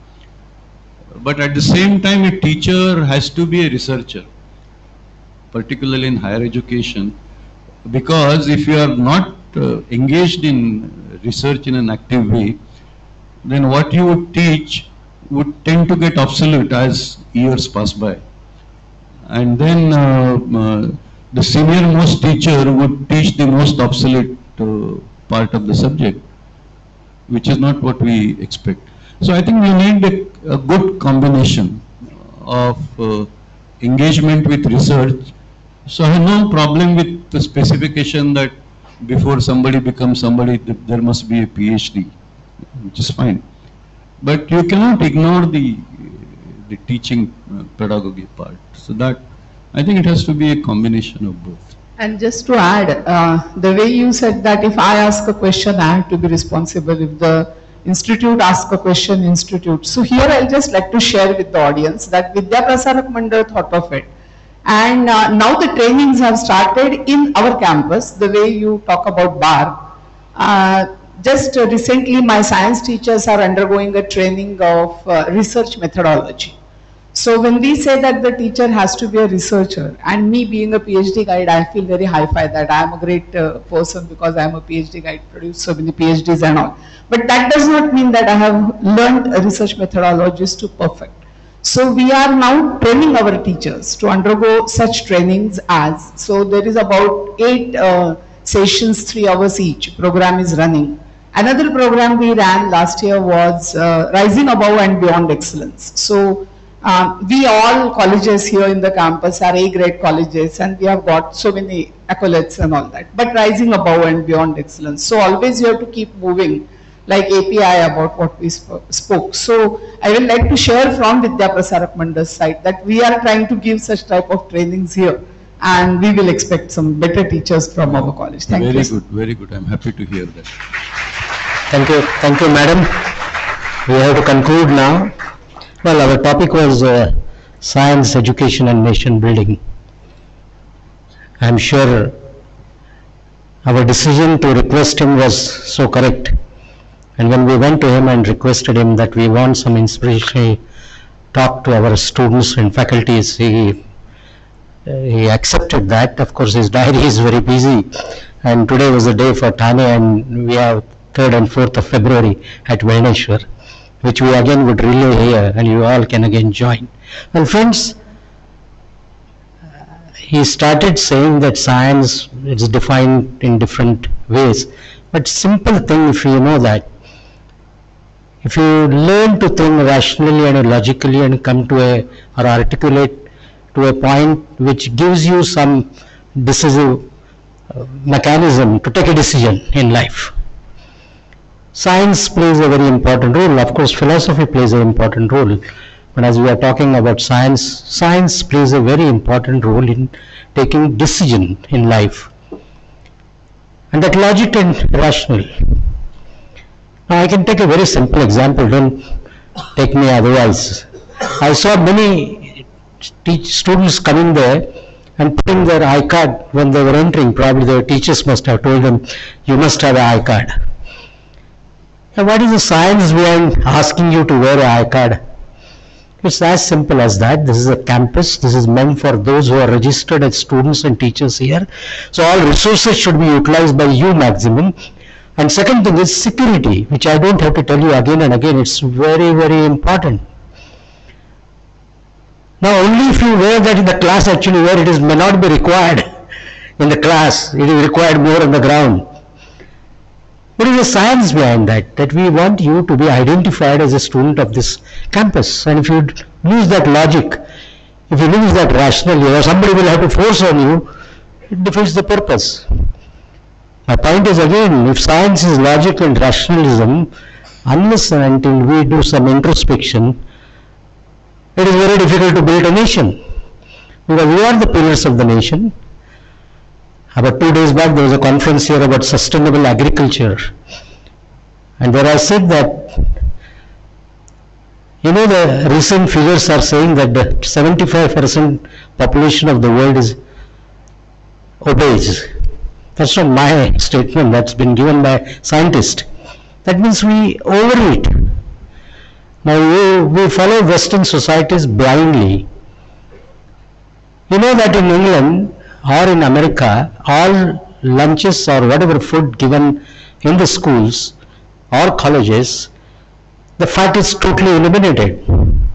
But at the same time, a teacher has to be a researcher, particularly in higher education, because if you are not uh, engaged in research in an active way, then what you would teach would tend to get obsolete as years pass by. And then uh, uh, the senior most teacher would teach the most obsolete uh, part of the subject, which is not what we expect. So I think we need a, a good combination of uh, engagement with research. So I have no problem with the specification that before somebody becomes somebody, there must be a PhD, which is fine. But you cannot ignore the, the teaching uh, pedagogy part. So that, I think it has to be a combination of both. And just to add, uh, the way you said that if I ask a question, I have to be responsible. If the institute asks a question, institute. So here I'll just like to share with the audience that Vidya Prasarak Mandal thought of it. And uh, now the trainings have started in our campus, the way you talk about BARC. Uh, just uh, recently my science teachers are undergoing a training of uh, research methodology. So when we say that the teacher has to be a researcher, and me being a PhD guide, I feel very high-fi that I am a great uh, person because I am a PhD guide, produced so many PhDs and all. But that does not mean that I have learned research methodologies to perfect. So we are now training our teachers to undergo such trainings as, so there is about eight uh, sessions, three hours each, program is running. Another program we ran last year was uh, Rising Above and Beyond Excellence. So uh, we all colleges here in the campus are A-grade colleges and we have got so many accolades and all that, but Rising Above and Beyond Excellence. So always you have to keep moving, like A P I about what we sp spoke. So I would like to share from Vidya Prasarak Mandal's side that we are trying to give such type of trainings here and we will expect some better teachers from our college. Thank very you. Very good, very good. I'm happy to hear that. Thank you, thank you, madam. We have to conclude now. Well, our topic was uh, science, education and nation building. I'm sure our decision to request him was so correct. And when we went to him and requested him that we want some inspirational talk to our students and faculties, he, uh, he accepted that. Of course, his diary is very busy. And today was the day for Thane, and we have third and fourth of February at Varaneshwar, which we again would relay here, and you all can again join. Well, friends, he started saying that science is defined in different ways. But simple thing, if you know that, if you learn to think rationally and logically and come to a, or articulate to a point which gives you some decisive uh, mechanism to take a decision in life. Science plays a very important role. Of course, philosophy plays an important role. But as we are talking about science, science plays a very important role in taking decision in life. And that logic and rational. Now I can take a very simple example, don't take me otherwise. I saw many teach students coming there and putting their I card when they were entering. Probably their teachers must have told them, you must have an I card. Now what is the science behind asking you to wear an I card? It's as simple as that. This is a campus. This is meant for those who are registered as students and teachers here. So all resources should be utilized by you maximum. And second thing is security, which I don't have to tell you again and again. It's very, very important. Now only if you wear that in the class, actually where it is may not be required in the class. It is required more on the ground. What is the science behind that? That we want you to be identified as a student of this campus. And if you lose that logic, if you lose that rationale, or somebody will have to force on you, it defeats the purpose. My point is again, if science is logic and rationalism, unless and until we do some introspection, it is very difficult to build a nation. Because we are the pillars of the nation. About two days back, there was a conference here about sustainable agriculture. And where I said that, you know, the recent figures are saying that the seventy-five percent population of the world is obese. That's not my statement, that's been given by scientists. That means we overeat. Now we, we follow Western societies blindly. You know that in England or in America, all lunches or whatever food given in the schools or colleges, the fat is totally eliminated.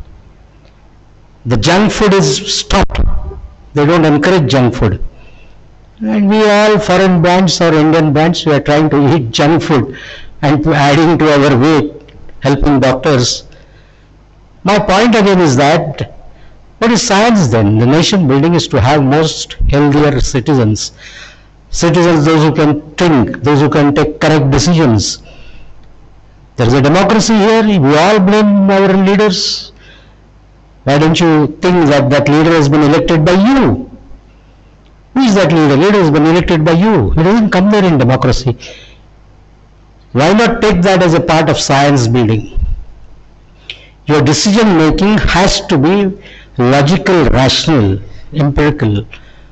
The junk food is stopped. They don't encourage junk food. And we all foreign brands or Indian brands, we are trying to eat junk food and adding to our weight, helping doctors. My point again is that, what is science then? The nation building is to have most healthier citizens. Citizens, those who can think, those who can take correct decisions. There is a democracy here, we all blame our leaders. Why don't you think that that leader has been elected by you? Who is that leader? Leader has been elected by you. He doesn't come there in democracy. Why not take that as a part of science building? Your decision making has to be logical, rational, empirical.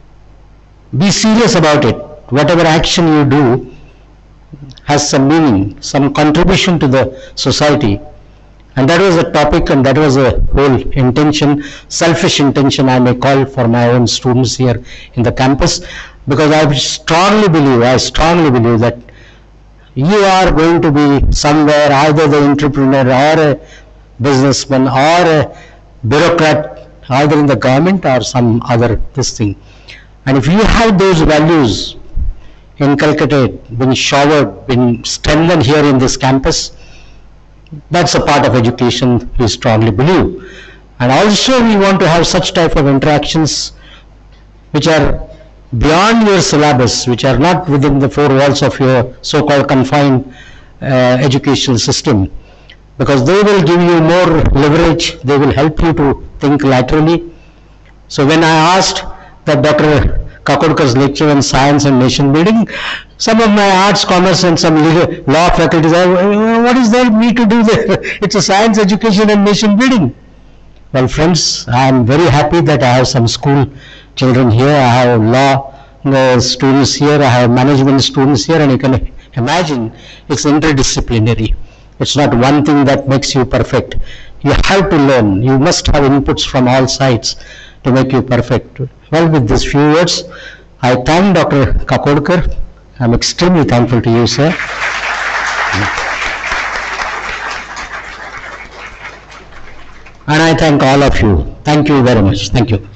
Be serious about it. Whatever action you do has some meaning, some contribution to the society. And that was a topic and that was a whole intention, selfish intention I may call for my own students here in the campus, because I strongly believe, I strongly believe that you are going to be somewhere, either the entrepreneur or a businessman or a bureaucrat, either in the government or some other this thing. And if you have those values inculcated, been showered, been strengthened here in this campus, that's a part of education we strongly believe. And also we want to have such type of interactions which are beyond your syllabus, which are not within the four walls of your so-called confined uh, educational system. Because they will give you more leverage, they will help you to think laterally. So when I asked that Doctor Kakodkar's lecture on science and nation building, some of my arts, commerce and some law faculties are, what is there me to do there? It's a science, education and nation building. Well friends, I am very happy that I have some school children here, I have law uh, students here, I have management students here, and you can imagine it's interdisciplinary. It's not one thing that makes you perfect. You have to learn, you must have inputs from all sides to make you perfect. Well, with these few words, I thank Doctor Kakodkar. I am extremely thankful to you, sir. And I thank all of you. Thank you very much. Thank you.